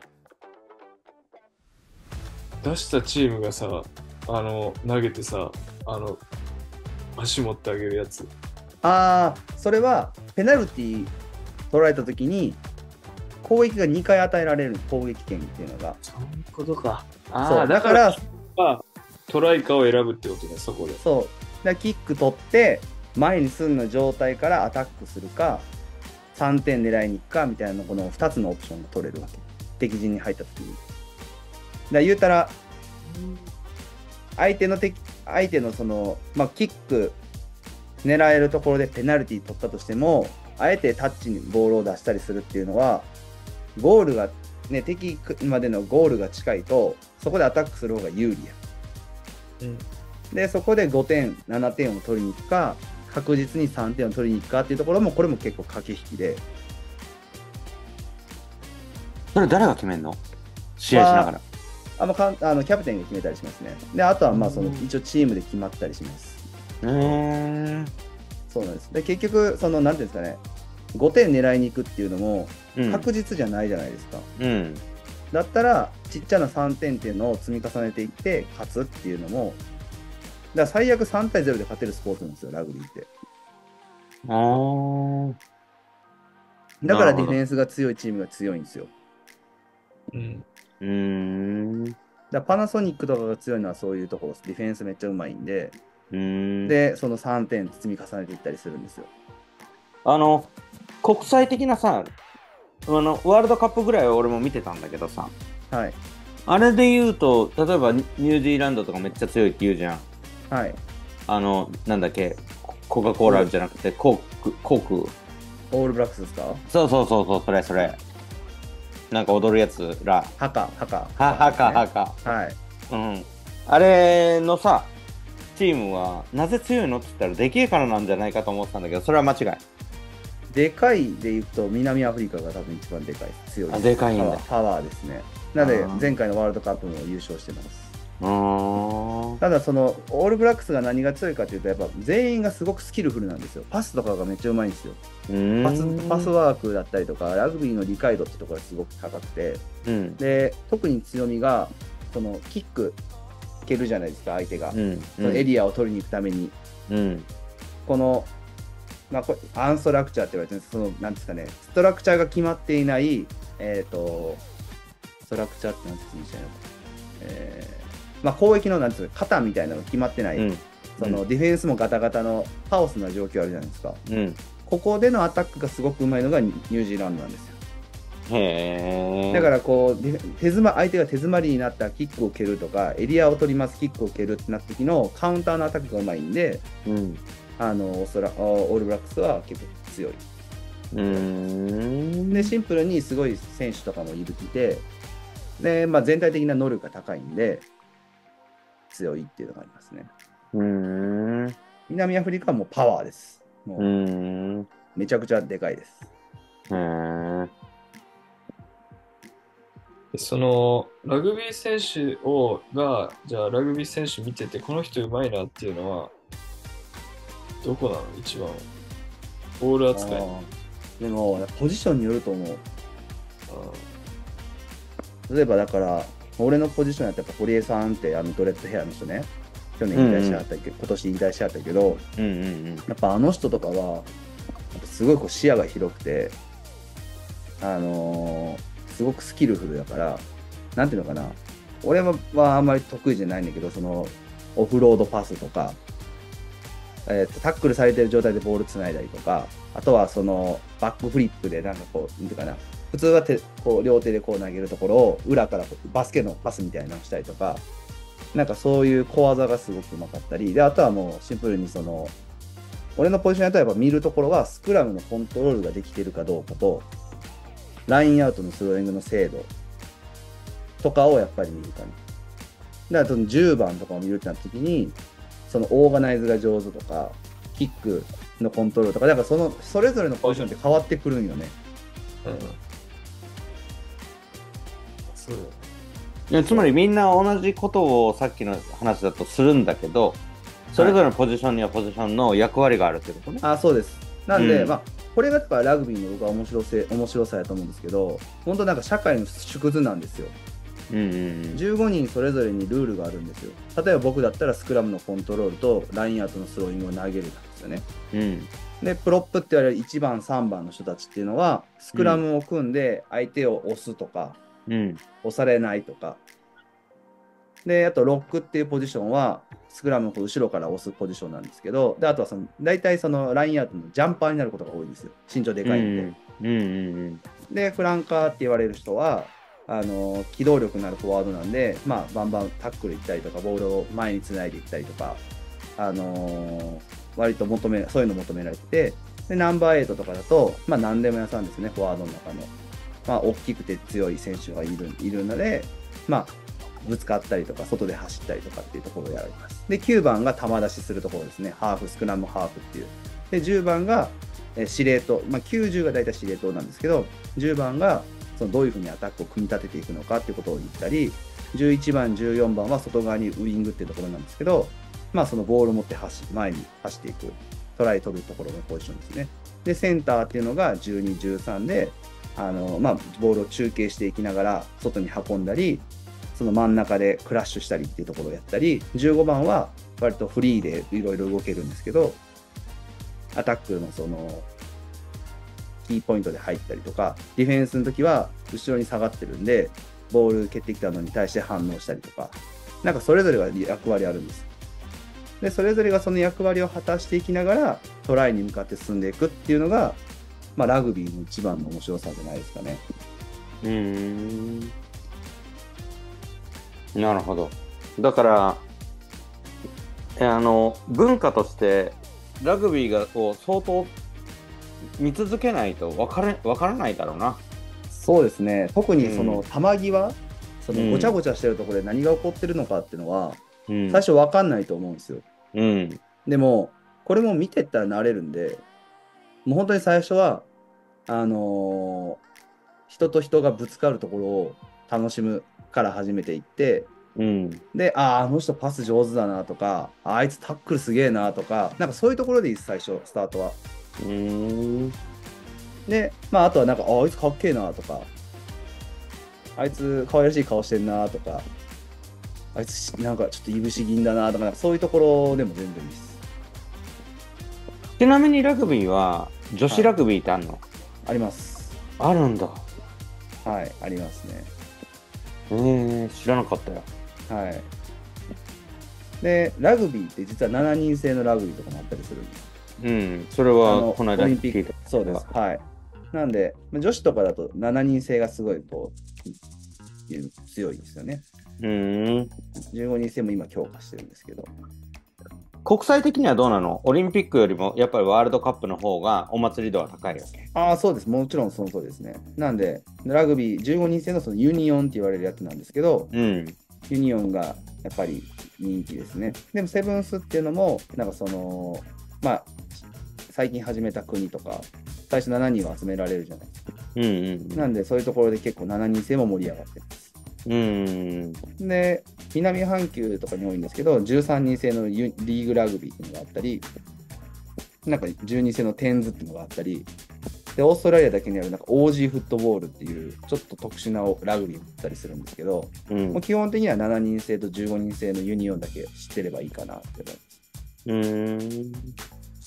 出したチームがさ、投げてさ、足持ってあげるやつ。 ああ、それはペナルティ取られたときに攻撃が2回与えられる攻撃権っていうのが。 そういうことか。 そうだからトライかを選ぶってことね、そこで。 そう。だからキック取って前に進んだ状態からアタックするか、3点狙いに行くかみたいなこの2つのオプションが取れるわけ。敵陣に入ったときに。だから言うたら、相手のその、まあ、キック狙えるところでペナルティ取ったとしても、あえてタッチにボールを出したりするっていうのは、ゴールが、ね、敵までのゴールが近いと、そこでアタックする方が有利や。うん、で、そこで5点、7点を取りに行くか、確実に3点を取りに行くかっていうところも、これも結構駆け引きで。 それ誰が決めんの？試合しながら。 キャプテンが決めたりしますね。で、あとはまあ一応チームで決まったりします。そうなんです。で、結局、なんていうんですかね、5点狙いに行くっていうのも確実じゃないじゃないですか。うん、だったら、ちっちゃな3点っていうのを積み重ねていって勝つっていうのも、だから最悪3対0で勝てるスポーツなんですよ、ラグビーって。だからディフェンスが強いチームが強いんですよ。だパナソニックとかが強いのはそういうところです。ディフェンスめっちゃうまいんで、で、その3点積み重ねていったりするんですよ。 国際的なさ、ワールドカップぐらいは俺も見てたんだけどさ、 はい、 あれで言うと、例えばニュージーランドとかめっちゃ強いって言うじゃん。 はい。 なんだっけ、コカ・コーラじゃなくて、コーク。 オールブラックスですか？ そう、それ。なんか踊るやつら。 ハカ。 はい。うん。あれのさ、チームはなぜ強いのって言ったらでけえからなんじゃないかと思ってたんだけど、それは間違い。 でかいで言うと南アフリカが多分一番でかい、強いです。 でかいんだ。 パワーですね。なので前回のワールドカップも優勝してます。ただオールブラックスが何が強いかというと、やっぱ全員がすごくスキルフルなんですよ。パスとかがめっちゃうまいんですよ。パスワークだったりとかラグビーの理解度ってところがすごく高くて、で特に強みがキック蹴るじゃないですか、相手が、そのエリアを取りに行くために、この、これアンストラクチャーって言われてるんです。なんですかね、ストラクチャーが決まっていない、ストラクチャーって何て言うんでしたっけ、攻撃のなんですか、肩みたいなのが決まってない、ディフェンスもガタガタのカオスな状況あるじゃないですか、ここでのアタックがすごくうまいのがニュージーランドなんですよ。だから相手が手詰まりになったキックを蹴るとか、エリアを取りますキックを蹴るってなった時のカウンターのアタックがうまいんで、オールブラックスは結構強い。でシンプルにすごい選手とかもいるきて、で、全体的な能力が高いんで強いっていうのがありますね。南アフリカはもうパワーです。もうめちゃくちゃでかいです。 ラグビー選手じゃあラグビー選手見ててこの人うまいなっていうのはどこなの？一番ボール扱い。 でもポジションによると思う。例えばだから俺のポジションやったら堀江さんってドレッドヘアの人ね、去年引退しはったけど、今年引退しはったけど、やっぱあの人とかはすごい視野が広くて、すごくスキルフルだから、なんていうのかな、俺はあんまり得意じゃないんだけど、オフロードパスとか、タックルされてる状態でボールつないだりとか、あとはバックフリップでなんかなんていうかな、普通は両手で投げるところを裏からバスケのパスみたいなのをしたりとか、なんかそういう小技がすごくうまかったりで、あとはもうシンプルに俺のポジションやとやっぱ見るところはスクラムのコントロールができてるかどうかと、ラインアウトのスローイングの精度とかをやっぱり見るかな。だから10番とかを見るってなった時に、オーガナイズが上手とか、キックのコントロールとか、だからそれぞれのポジションって変わってくるんよね。 そういや、つまりみんな同じことをさっきの話だとするんだけど、それぞれのポジションにはポジションの役割があるってことね。 そうです。なんで、 これがだからラグビーの僕は面白さやと思うんですけど、本当なんか社会の縮図なんですよ。15人それぞれにルールがあるんですよ。例えば僕だったらスクラムのコントロールとラインアウトのスローイングを投げるんですよね。でプロップって言われる1番3番の人たちっていうのはスクラムを組んで相手を押すとか、押されないとかで、あとロックっていうポジションはスクラムを後ろから押すポジションなんですけど、であとは大体そのラインアウトのジャンパーになることが多いんですよ、身長でかいんで。でフランカーって言われる人は機動力のあるフォワードなんで、バンバンタックル行ったりとかボールを前につないでいったりとか、割とそういうの求められてて、でナンバー8とかだと、何でも屋さんですね、フォワードの中の、大きくて強い選手がいるので、ぶつかったりとか外で走ったりとかっていうところをやられます。で9番が球出しするところですね、スクラムハーフっていう。で10番が司令塔、90が大体司令塔なんですけど、10番がどういうふうにアタックを組み立てていくのかっていうことを言ったり、11番14番は外側にウイングっていうところなんですけど、そのボールを持って前に走っていく、トライ取るところのポジションですね。でセンターっていうのが12、13でボールを中継していきながら外に運んだり、その真ん中でクラッシュしたりっていうところをやったり、15番は割とフリーでいろいろ動けるんですけど、アタックのキーポイントで入ったりとか、ディフェンスの時は後ろに下がってるんでボール蹴ってきたのに対して反応したりとか、なんかそれぞれが役割あるんです。でそれぞれがその役割を果たしていきながらトライに向かって進んでいくっていうのが、ラグビーの一番の面白さじゃないですかね。 なるほど。だから文化としてラグビーが相当見続けないと分からないだろうな。 そうですね。特にその球際、ごちゃごちゃしてるところで何が起こってるのかっていうのは、最初分かんないと思うんですよ。でもこれも見てったら慣れるんで、もう本当に最初は人と人がぶつかるところを楽しむから始めていって、であの人パス上手だなとか、あいつタックルすげえなとか、なんかそういうところでいいです、最初スタートは。であとはなんかあいつかっけえなとか、あいつ可愛らしい顔してんなとか、あいつなんかちょっといぶし銀だなとか、そういうところでも全然いいです。 ちなみにラグビーは女子ラグビーってあるの？ あります。 あるんだ。 はい、ありますね。 知らなかったよ。 はい。でラグビーって実は7人制のラグビーとかもあったりするんです。 それはこの間オリンピック。そうです。はい。なんで女子とかだと7人制がすごい強いですよね。15人制も今強化してるんですけど。 国際的にはどうなの？オリンピックよりもやっぱりワールドカップの方がお祭り度は高いわけ？ そうです。もちろんその通りですね。なんでラグビー15人制のユニオンって言われるやつなんですけど、ユニオンがやっぱり人気ですね。でもセブンスっていうのもなんか最近始めた国とか最初7人を集められるじゃないですか。なんでそういうところで結構7人制も盛り上がってます。で南半球とかに多いんですけど、13人制のリーグラグビーっていうのがあったり、なんか12人制のテンズっていうのがあったりで、オーストラリアだけにあるなんか OG フットボールっていうちょっと特殊なラグビーもあったりするんですけど、もう基本的には7人制と15人制のユニオンだけ知ってればいいかなって思います。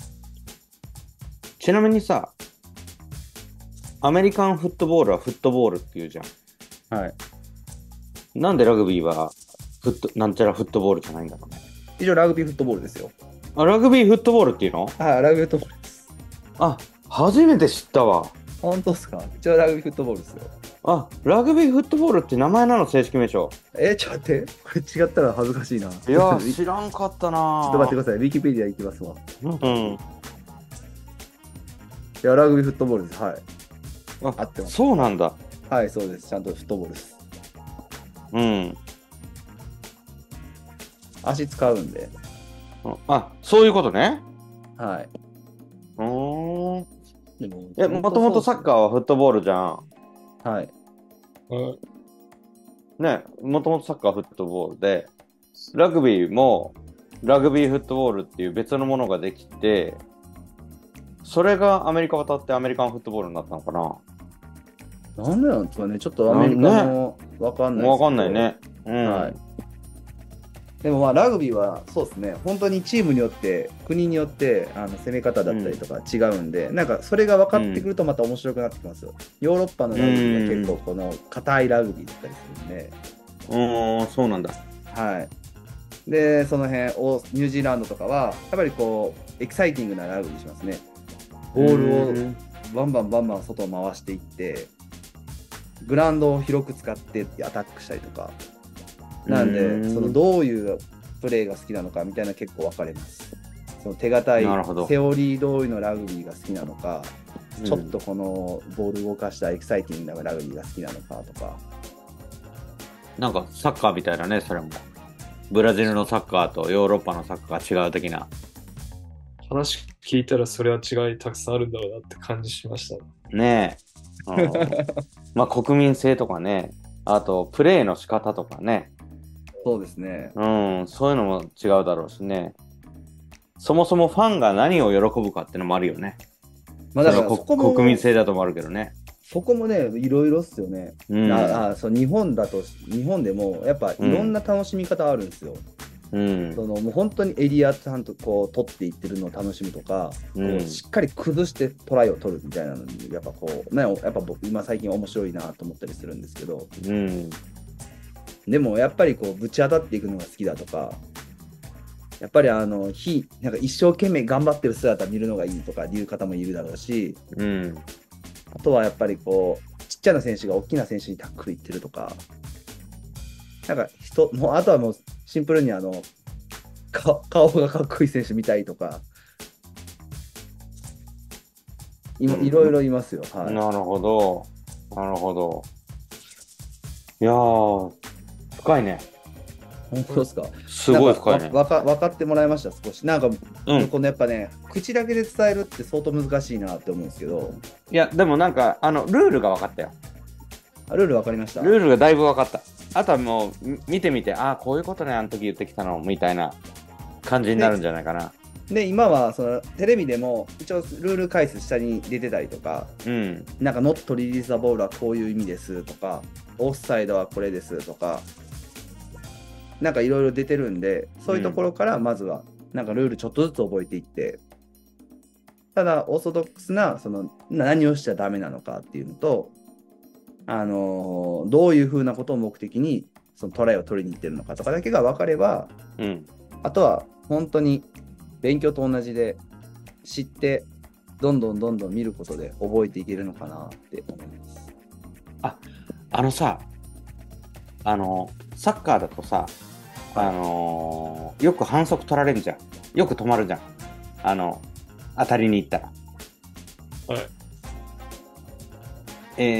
ちなみにさ、アメリカンフットボールはフットボールっていうじゃん。 はい。 なんでラグビーはなんちゃらフットボールじゃないんだろうね。 一応ラグビーフットボールですよ。 ラグビーフットボールっていうの？ はい、ラグビーフットボールです。 初めて知ったわ。 本当ですか？一応ラグビーフットボールですよ。 ラグビーフットボールって名前なの？正式名称。 ちょっと待って、これ違ったら恥ずかしいな。 いや知らんかったな。 ちょっと待ってください、ウィキペディア行きますわ。いやラグビーフットボールです。はい。合ってます。 そうなんだ。 はい、そうです。ちゃんとフットボールです。足使うんで。 そういうことね。 はい。 もともとサッカーはフットボールじゃん。 はい。 ね、もともとサッカーはフットボールで、ラグビーもラグビーフットボールっていう別のものができて、 それがアメリカ渡ってアメリカンフットボールになったのかな。 なんでなんですかね、ちょっとアメリカも分かんないですけど。 分かんないね。 はい。でもまあラグビーはそうですね、本当にチームによって、国によって攻め方だったりとか違うんで、なんかそれが分かってくるとまた面白くなってきますよ。ヨーロッパのラグビーは結構この硬いラグビーだったりするんで。 そうなんだ。 はい。で、その辺、ニュージーランドとかは、やっぱりこう、エキサイティングなラグビーしますね。ボールをバンバンバンバン外を回していって、グラウンドを広く使ってアタックしたりとか。なんで、そのどういうプレーが好きなのかみたいな結構分かれます。その手堅いセオリー通りのラグビーが好きなのか、ちょっとこのボール動かしたエキサイティングなラグビーが好きなのかとか。 なんかサッカーみたいなね、それも。ブラジルのサッカーとヨーロッパのサッカーが違う的な。 話聞いたらそれは違いたくさんあるんだろうなって感じしましたね。まあ国民性とかね、あとプレーの仕方とかね。 そうですね。 そういうのも違うだろうしね。そもそもファンが何を喜ぶかっていうのもあるよね。まあだから国民性だともあるけどね。 そこもね、いろいろっすよね。そう日本でもやっぱいろんな楽しみ方あるんですよ。そのもう本当にエリアちゃんとこう取っていってるのを楽しむとか、こうしっかり崩してトライを取るみたいなのにやっぱこうね、やっぱ僕今最近面白いなと思ったりするんですけど、でもやっぱりこうぶち当たっていくのが好きだとか、やっぱりなんか一生懸命頑張ってる姿見るのがいいとかいう方もいるだろうし、あとはやっぱりこうちっちゃな選手が大きな選手にタックルいってるとか、なんかもうあとはもうシンプルに顔がかっこいい選手見たいとか、いろいろいますよ。はい、 なるほど、なるほど。いやー、深いね。 本当ですか。 すごい深いね。 分かってもらいました、少し。なんか、このやっぱね、口だけで伝えるって相当難しいなって思うんですけど。 いや、でもなんか、ルールが分かったよ。 ルール分かりました。 ルールがだいぶ分かった。あとはもう、見てみて、こういうことね、あの時言ってきたの、みたいな感じになるんじゃないかな。 で、今は、テレビでも、一応、ルール解説下に出てたりとか、なんか、ノットリリースザボールはこういう意味ですとか、オフサイドはこれですとか、なんかいろいろ出てるんで、そういうところからまずはなんかルールちょっとずつ覚えていって、ただオーソドックスな何をしちゃダメなのかっていうのと、どういうふうなことを目的にそのトライを取りに行ってるのかとかだけが分かれば、あとは本当に勉強と同じで知ってどんどん見ることで覚えていけるのかなって思います。 さ、サッカーだとさ、よく反則取られるじゃん。よく止まるじゃん。当たりに行ったら。 はい。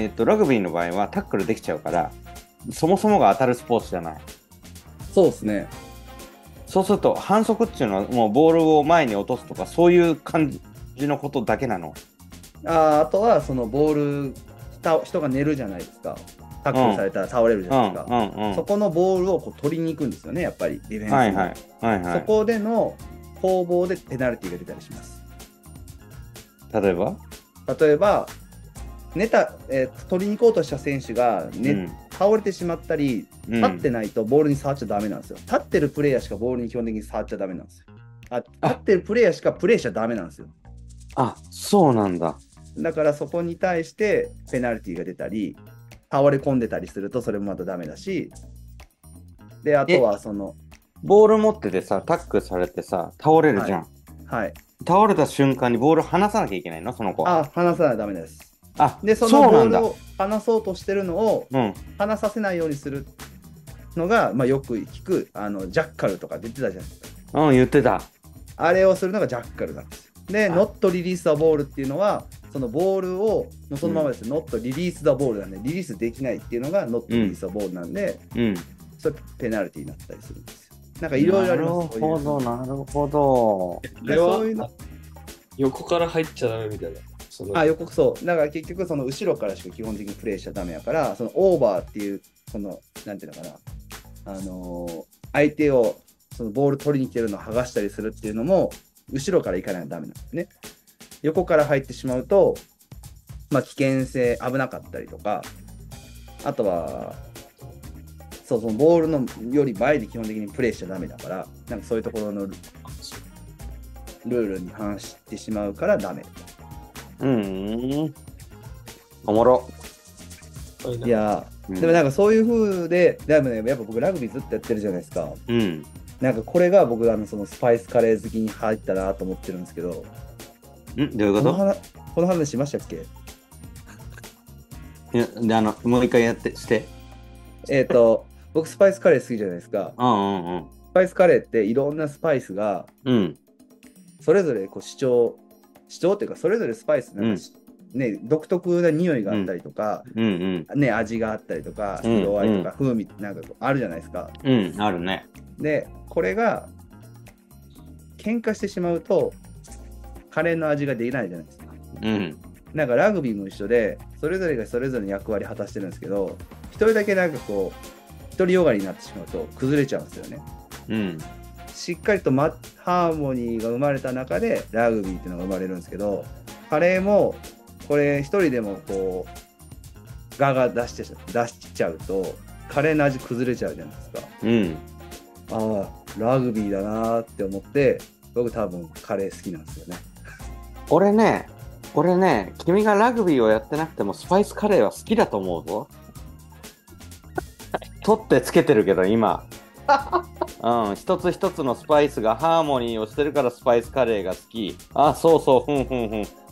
ラグビーの場合はタックルできちゃうから、そもそもが当たるスポーツじゃない。 そうですね。 そうすると、反則っていうのはもうボールを前に落とすとか、そういう感じのことだけなの？ あとは、そのボール、人が寝るじゃないですか。タックルされたら倒れるじゃないですか。そこのボールをこう取りに行くんですよね、やっぱりディフェンスに。そこでの攻防でペナルティが出たりします。 例えば、 取りに行こうとした選手が、倒れてしまったり、立ってないとボールに触っちゃダメなんですよ。立ってるプレイヤーしかボールに基本的に触っちゃダメなんですよ。立ってるプレイヤーしかプレイしちゃダメなんですよ。 そうなんだ。 だからそこに対してペナルティが出たり、倒れ込んでたりするとそれもまたダメだし、で、あとはボール持っててさ、タックルされてさ、倒れるじゃん。 はい。 倒れた瞬間にボール離さなきゃいけないの、その子。 離さないとダメです。で、そのボールを離そうとしてるのを、離させないようにするのが、よく聞く、ジャッカルとか出てたじゃないですか。 言ってた。 あれをするのがジャッカルなんですよ。で、ノットリリースザボールっていうのは、そのボールをもうそのままです。ノットリリースザボールなんで、リリースできないっていうのがノットリリースザボールなんで、それペナルティになったりするんですよ。なんかいろいろあります。 なるほど、なるほど。 そういうの横から入っちゃダメみたいな。 横そう。だから結局その後ろからしか基本的にプレイしちゃダメやから、そのオーバーっていう、なんていうのかな、相手をそのボール取りに来てるのを剥がしたりするっていうのも、後ろから行かないとダメなんですね。 横から入ってしまうと、まあ、危険性、危なかったりとか、あとは、そのボールのより前で基本的にプレーしちゃダメだから、なんかそういうところのルールに反してしまうからダメ。 おもろ。 いや、でもなんかそういう風で、でもね、やっぱ僕ラグビーずっとやってるじゃないですか。なんかこれが僕そのスパイスカレー好きに入ったなと思ってるんですけど。 どういうこと？ この話しましたっけ？ でもう一回して。 僕スパイスカレー好きじゃないですか。スパイスカレーっていろんなスパイスが、それぞれこう主張っていうか、それぞれスパイスなんか、ね、独特な匂いがあったりとか、ね、味があったりとか、色合いとか、風味なんかあるじゃないですか。 あるね。 で、これが喧嘩してしまうと、カレーの味ができないじゃないですか。なんかラグビーも一緒で、それぞれがそれぞれの役割果たしてるんですけど、一人だけなんかこう、独りよがりになってしまうと崩れちゃうんですよね。しっかりとハーモニーが生まれた中でラグビーっていうのが生まれるんですけど、カレーもこれ一人でもこうガが出しちゃうとカレーの味崩れちゃうじゃないですか。ああ、ラグビーだなって思って、僕多分カレー好きなんですよね。 俺ね、君がラグビーをやってなくてもスパイスカレーは好きだと思うぞ。取ってつけてるけど今。一つ一つのスパイスがハーモニーをしてるからスパイスカレーが好き。そうそう、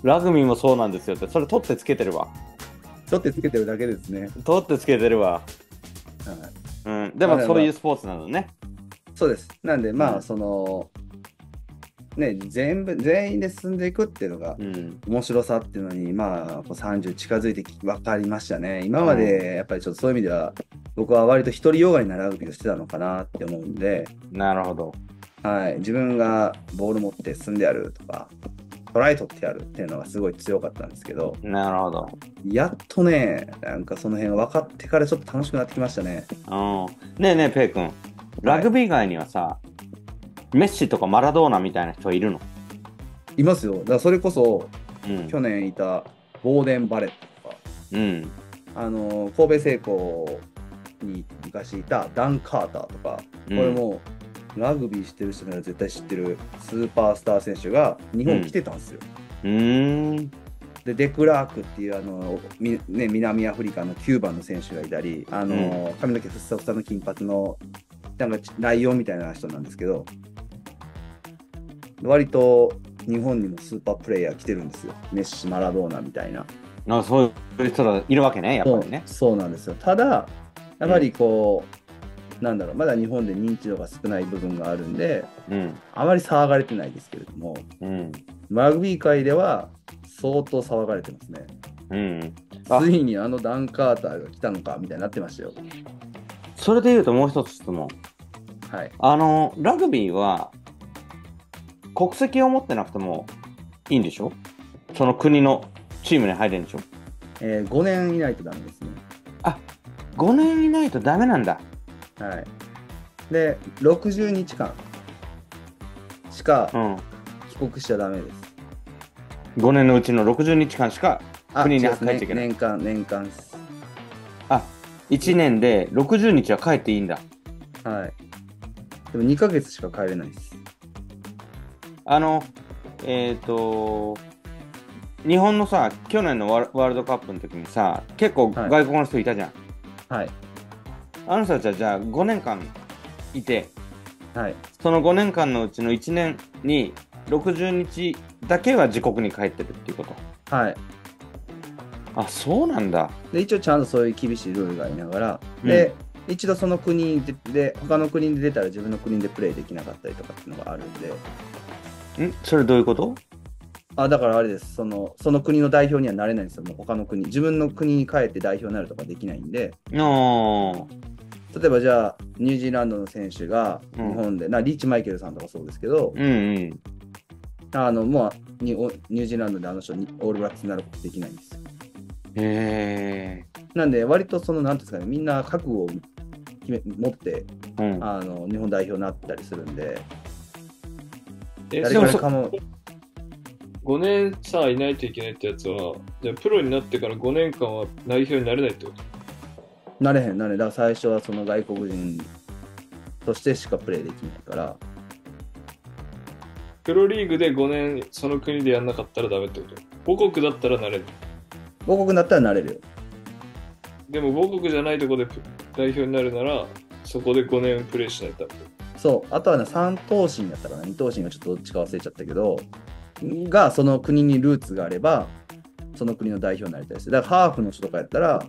ラグビーもそうなんですよって、それ取ってつけてるわ。 取ってつけてるだけですね。 取ってつけてるわ。でもそういうスポーツなのね。 そうです。なんでまあ、そのね、全員で進んでいくっていうのが面白さっていうのに、まあ30近づいて分かりましたね。今までやっぱりちょっとそういう意味では僕は割と独りよがりなラグビーをしてたのかなって思うんで。 なるほど。 はい、自分がボール持って進んでやるとかトライ取ってやるっていうのがすごい強かったんですけど。 なるほど。 やっとね、なんかその辺が分かってからちょっと楽しくなってきましたね。 ねえねえペイ君、ラグビー以外にはさ、メッシとかマラドーナみたいな人いるの？ いますよ。だからそれこそ、去年いたボーデン・バレットとか、神戸製鋼に昔いたダン・カーターとか、これもラグビー知ってる人なら絶対知ってるスーパースター選手が日本来てたんですよ。でデクラークっていう南アフリカの9番の選手がいたり、髪の毛ふっさふさの金髪のなんかライオンみたいな人なんですけど、割と日本にもスーパープレイヤー来てるんですよ。メッシ、マラドーナみたいな。 そういう人がいるわけね、やっぱりね。 そうなんですよ。ただ、やっぱりこう、なんだろう、まだ日本で認知度が少ない部分があるんで、あまり騒がれてないですけれども、ラグビー界では相当騒がれてますね。ついにダン・カーターが来たのかみたいになってましたよ。 それでいうともう一つ質問。 はい。 ラグビーは国籍を持ってなくてもいいんでしょ？その国のチームに入れるんでしょ ？5年以内とダメですね。 5年以内とダメなんだ。 はい。で、60日間しか帰国しちゃダメです。 5年のうちの60日間しか国に帰っちゃいけない。 年間です。 1年で60日は帰っていいんだ。 はい。でも2ヶ月しか帰れないです。 日本のさ、去年のワールドカップの時にさ、結構外国の人いたじゃん。 はい。 あの人たちはじゃあ5年間いて、 はい、 その5年間のうちの1年に60日だけは自国に帰ってるっていうこと。 はい。 そうなんだ。 で、一応ちゃんとそういう厳しいルールがありながら、で、一度その国で、他の国で出たら自分の国でプレーできなかったりとかっていうのがあるんで。 それどういうこと？ だからあれです。その国の代表にはなれないんですよ。もう他の国。自分の国に帰って代表になるとかできないんで。例えばじゃあ、ニュージーランドの選手が日本で、リーチマイケルさんとかそうですけど、もうニュージーランドであの人にオールブラックスになることできないんですよ。なんで、割となんですかね、みんな覚悟を持って、日本代表になったりするんで、誰からかも 5年さ、いないといけないってやつは、じゃあプロになってから5年間は代表になれないってこと？ なれへん。だから最初はその外国人としてしかプレーできないから。 プロリーグで5年その国でやんなかったらダメってこと？母国だったらなれる。 母国だったらなれるよ。 でも母国じゃないところで代表になるなら、そこで5年プレーしないと。 そう。あとはね、3頭身だったかな。2頭身がちょっとどっちか忘れちゃったけど、がその国にルーツがあれば、その国の代表になりたいです。だからハーフの人とかやったら、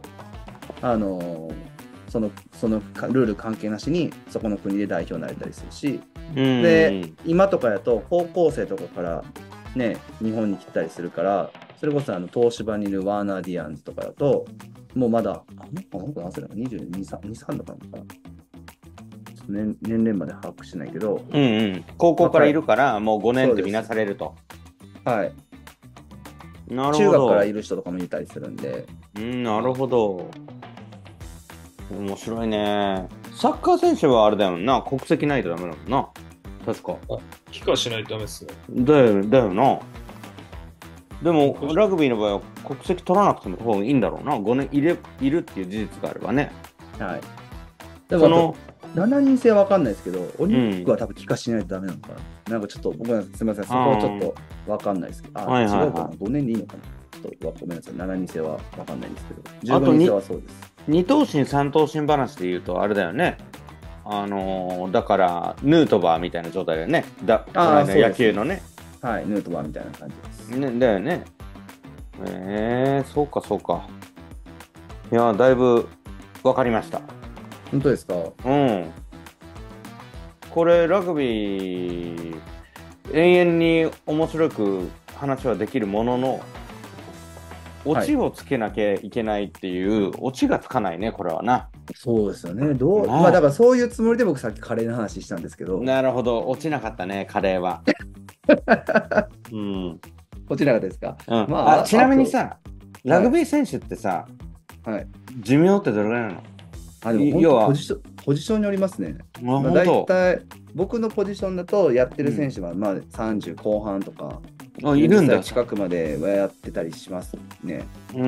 そのルール関係なしにそこの国で代表になれたりするし、で今とかやと高校生とかからね日本に来たりするから、それこそ東芝にいるワーナー・ディアンズとかだともうまだ何歳だか22、3とかなのかな、年齢まで把握してないけど、 高校からいるからもう5年って見なされると。 はい。 なるほど。 中学からいる人とかもいたりするんで。 なるほど。面白いね。サッカー選手はあれだよな、国籍ないとダメなのな。確か。 帰化しないとダメですね。 だよな。でも、ラグビーの場合は国籍取らなくても多分いいんだろうな。5年いるっていう事実があればね。 はい。でも、7人制は分かんないですけど、オリンピックは多分帰化しないとダメなのかな。なんかちょっと、僕はすみません、そこはちょっと分かんないですけど、違うかな、5年でいいのかな。ちょっとごめんなさい、7人制は分かんないんですけど、15人制はそうです。 2頭身、3頭身話で言うと、あれだよね。だから、ヌートバーみたいな状態だよね。野球のね。 はい、ヌートバーみたいな感じです。 ね、だよね。そうか、そうか。いや、だいぶ分かりました。 本当ですか？ これ、ラグビー、永遠に面白く話はできるものの、オチをつけなきゃいけないっていう、オチがつかないね、これはな。 そうですよね。まあ、だからそういうつもりで僕さっきカレーの話したんですけど。 なるほど、落ちなかったね、カレーは。 落ちなかったですか？ ちなみにさ、ラグビー選手ってさ、寿命ってどれぐらいなの？ でも要はポジションによりますね。だいたい僕のポジションだとやってる選手はまあ30後半とか、 いるんだ。 近くまではやってたりしますね。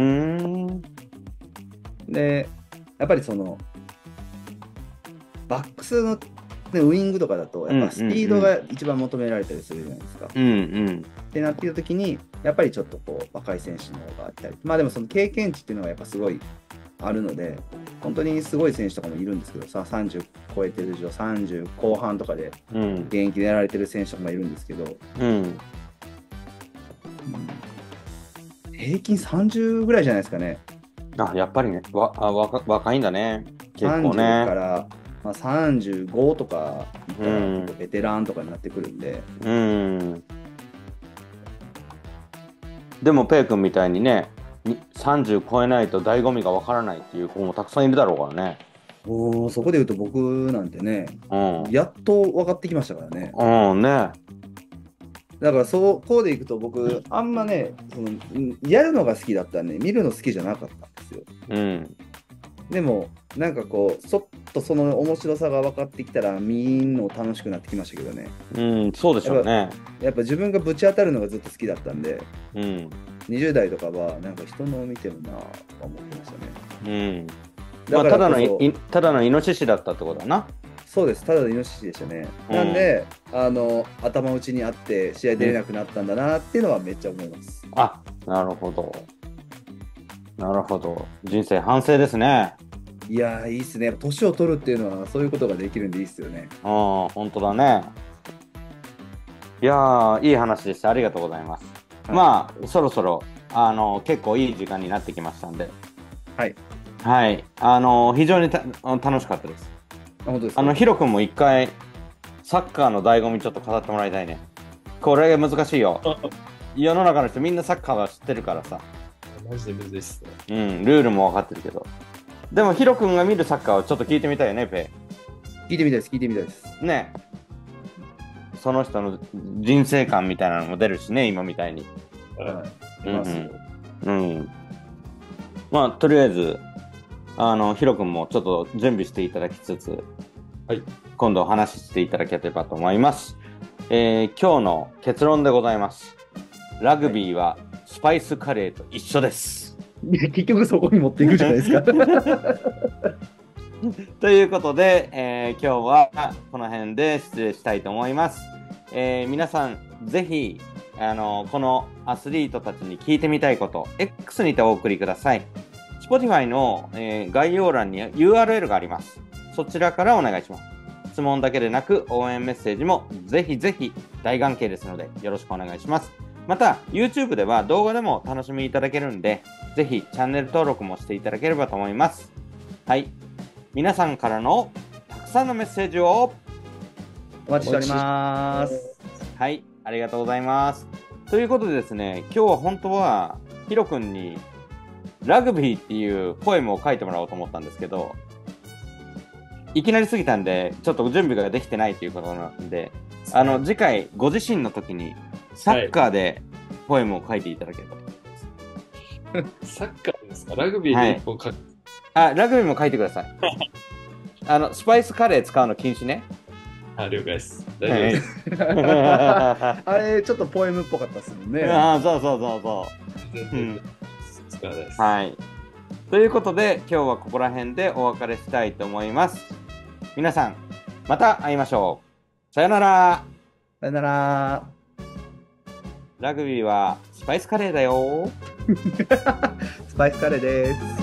で、やっぱりそのバックスの、ウイングとかだとやっぱスピードが一番求められたりするじゃないですか。ってなっている時にやっぱりちょっとこう若い選手の方があったり、まあでもその経験値っていうのがやっぱすごいあるので、本当にすごい選手とかもいるんですけどさ、30超えてる30後半とかで現役でやられてる選手とかもいるんですけど、平均30ぐらいじゃないですかね。 やっぱりね、若いんだね。結構ね。 30から、まあ、35とかベテランとかになってくるんで。 でもペイ君みたいにね、30超えないと醍醐味がわからないっていう子もたくさんいるだろうからね。 そこで言うと僕なんてね、やっと分かってきましたからね。だからこうでいくと僕あんまねやるのが好きだったんで見るの好きじゃなかったんですよ。でもなんかこうちょっとその面白さが分かってきたら見んの楽しくなってきましたけどね。 そうでしょうね。 やっぱ自分がぶち当たるのがずっと好きだったんで、20代とかはなんか人のを見てるなと思ってましたね。 だからただのイノシシだったってことだな。 そうです、ただのイノシシでしたね。なんで頭打ちにあって試合出れなくなったんだなっていうのはめっちゃ思います。 なるほど。なるほど。人生反省ですね。 いやいいっすね。年を取るっていうのはそういうことができるんでいいっすよね。 本当だね。いやいい話でした。ありがとうございます。まあそろそろ結構いい時間になってきましたんで。非常に楽しかったです。 本当ですか？ ヒロ君も一回サッカーの醍醐味ちょっと語ってもらいたいね。これ難しいよ。世の中の人みんなサッカーは知ってるからさ。 マジで難しいっすね。 ルールも分かってるけど。でもヒロ君が見るサッカーをちょっと聞いてみたいよね、ペイ。聞いてみたいです。 ね。その人の人生観みたいなのも出るしね、今みたいに。まあとりあえずヒロ君もちょっと準備していただきつつ、今度お話ししていただければと思います。今日の結論でございます。 ラグビーはスパイスカレーと一緒です。 結局そこに持っていくじゃないですか。 ということで、今日はこの辺で失礼したいと思います。皆さんぜひこのアスリートたちに聞いてみたいこと X にてお送りください。 Spotify の、概要欄に URL があります。そちらからお願いします。質問だけでなく応援メッセージもぜひぜひ大歓迎ですのでよろしくお願いします。また YouTube では動画でも楽しみいただけるんでぜひチャンネル登録もしていただければと思います。はい、皆さんからのたくさんのメッセージをお待ちしております。 はい、ありがとうございます。ということでですね、今日は本当はヒロ君にラグビーっていうポエムを書いてもらおうと思ったんですけど、いきなり過ぎたんでちょっと準備ができてないということなんで、次回ご自身の時にサッカーでポエムを書いていただければと思います。 サッカーですか？ラグビーで一本書く、 ラグビーも書いてください。スパイスカレー使うの禁止ね。 了解です。大丈夫です。 あれ、ちょっとポエムっぽかったですもんね。 そうそうそうそう。 使わないです。 はい。ということで、今日はここら辺でお別れしたいと思います。皆さん、また会いましょう。さよなら。 さよなら。 ラグビーはスパイスカレーだよ。 スパイスカレーです。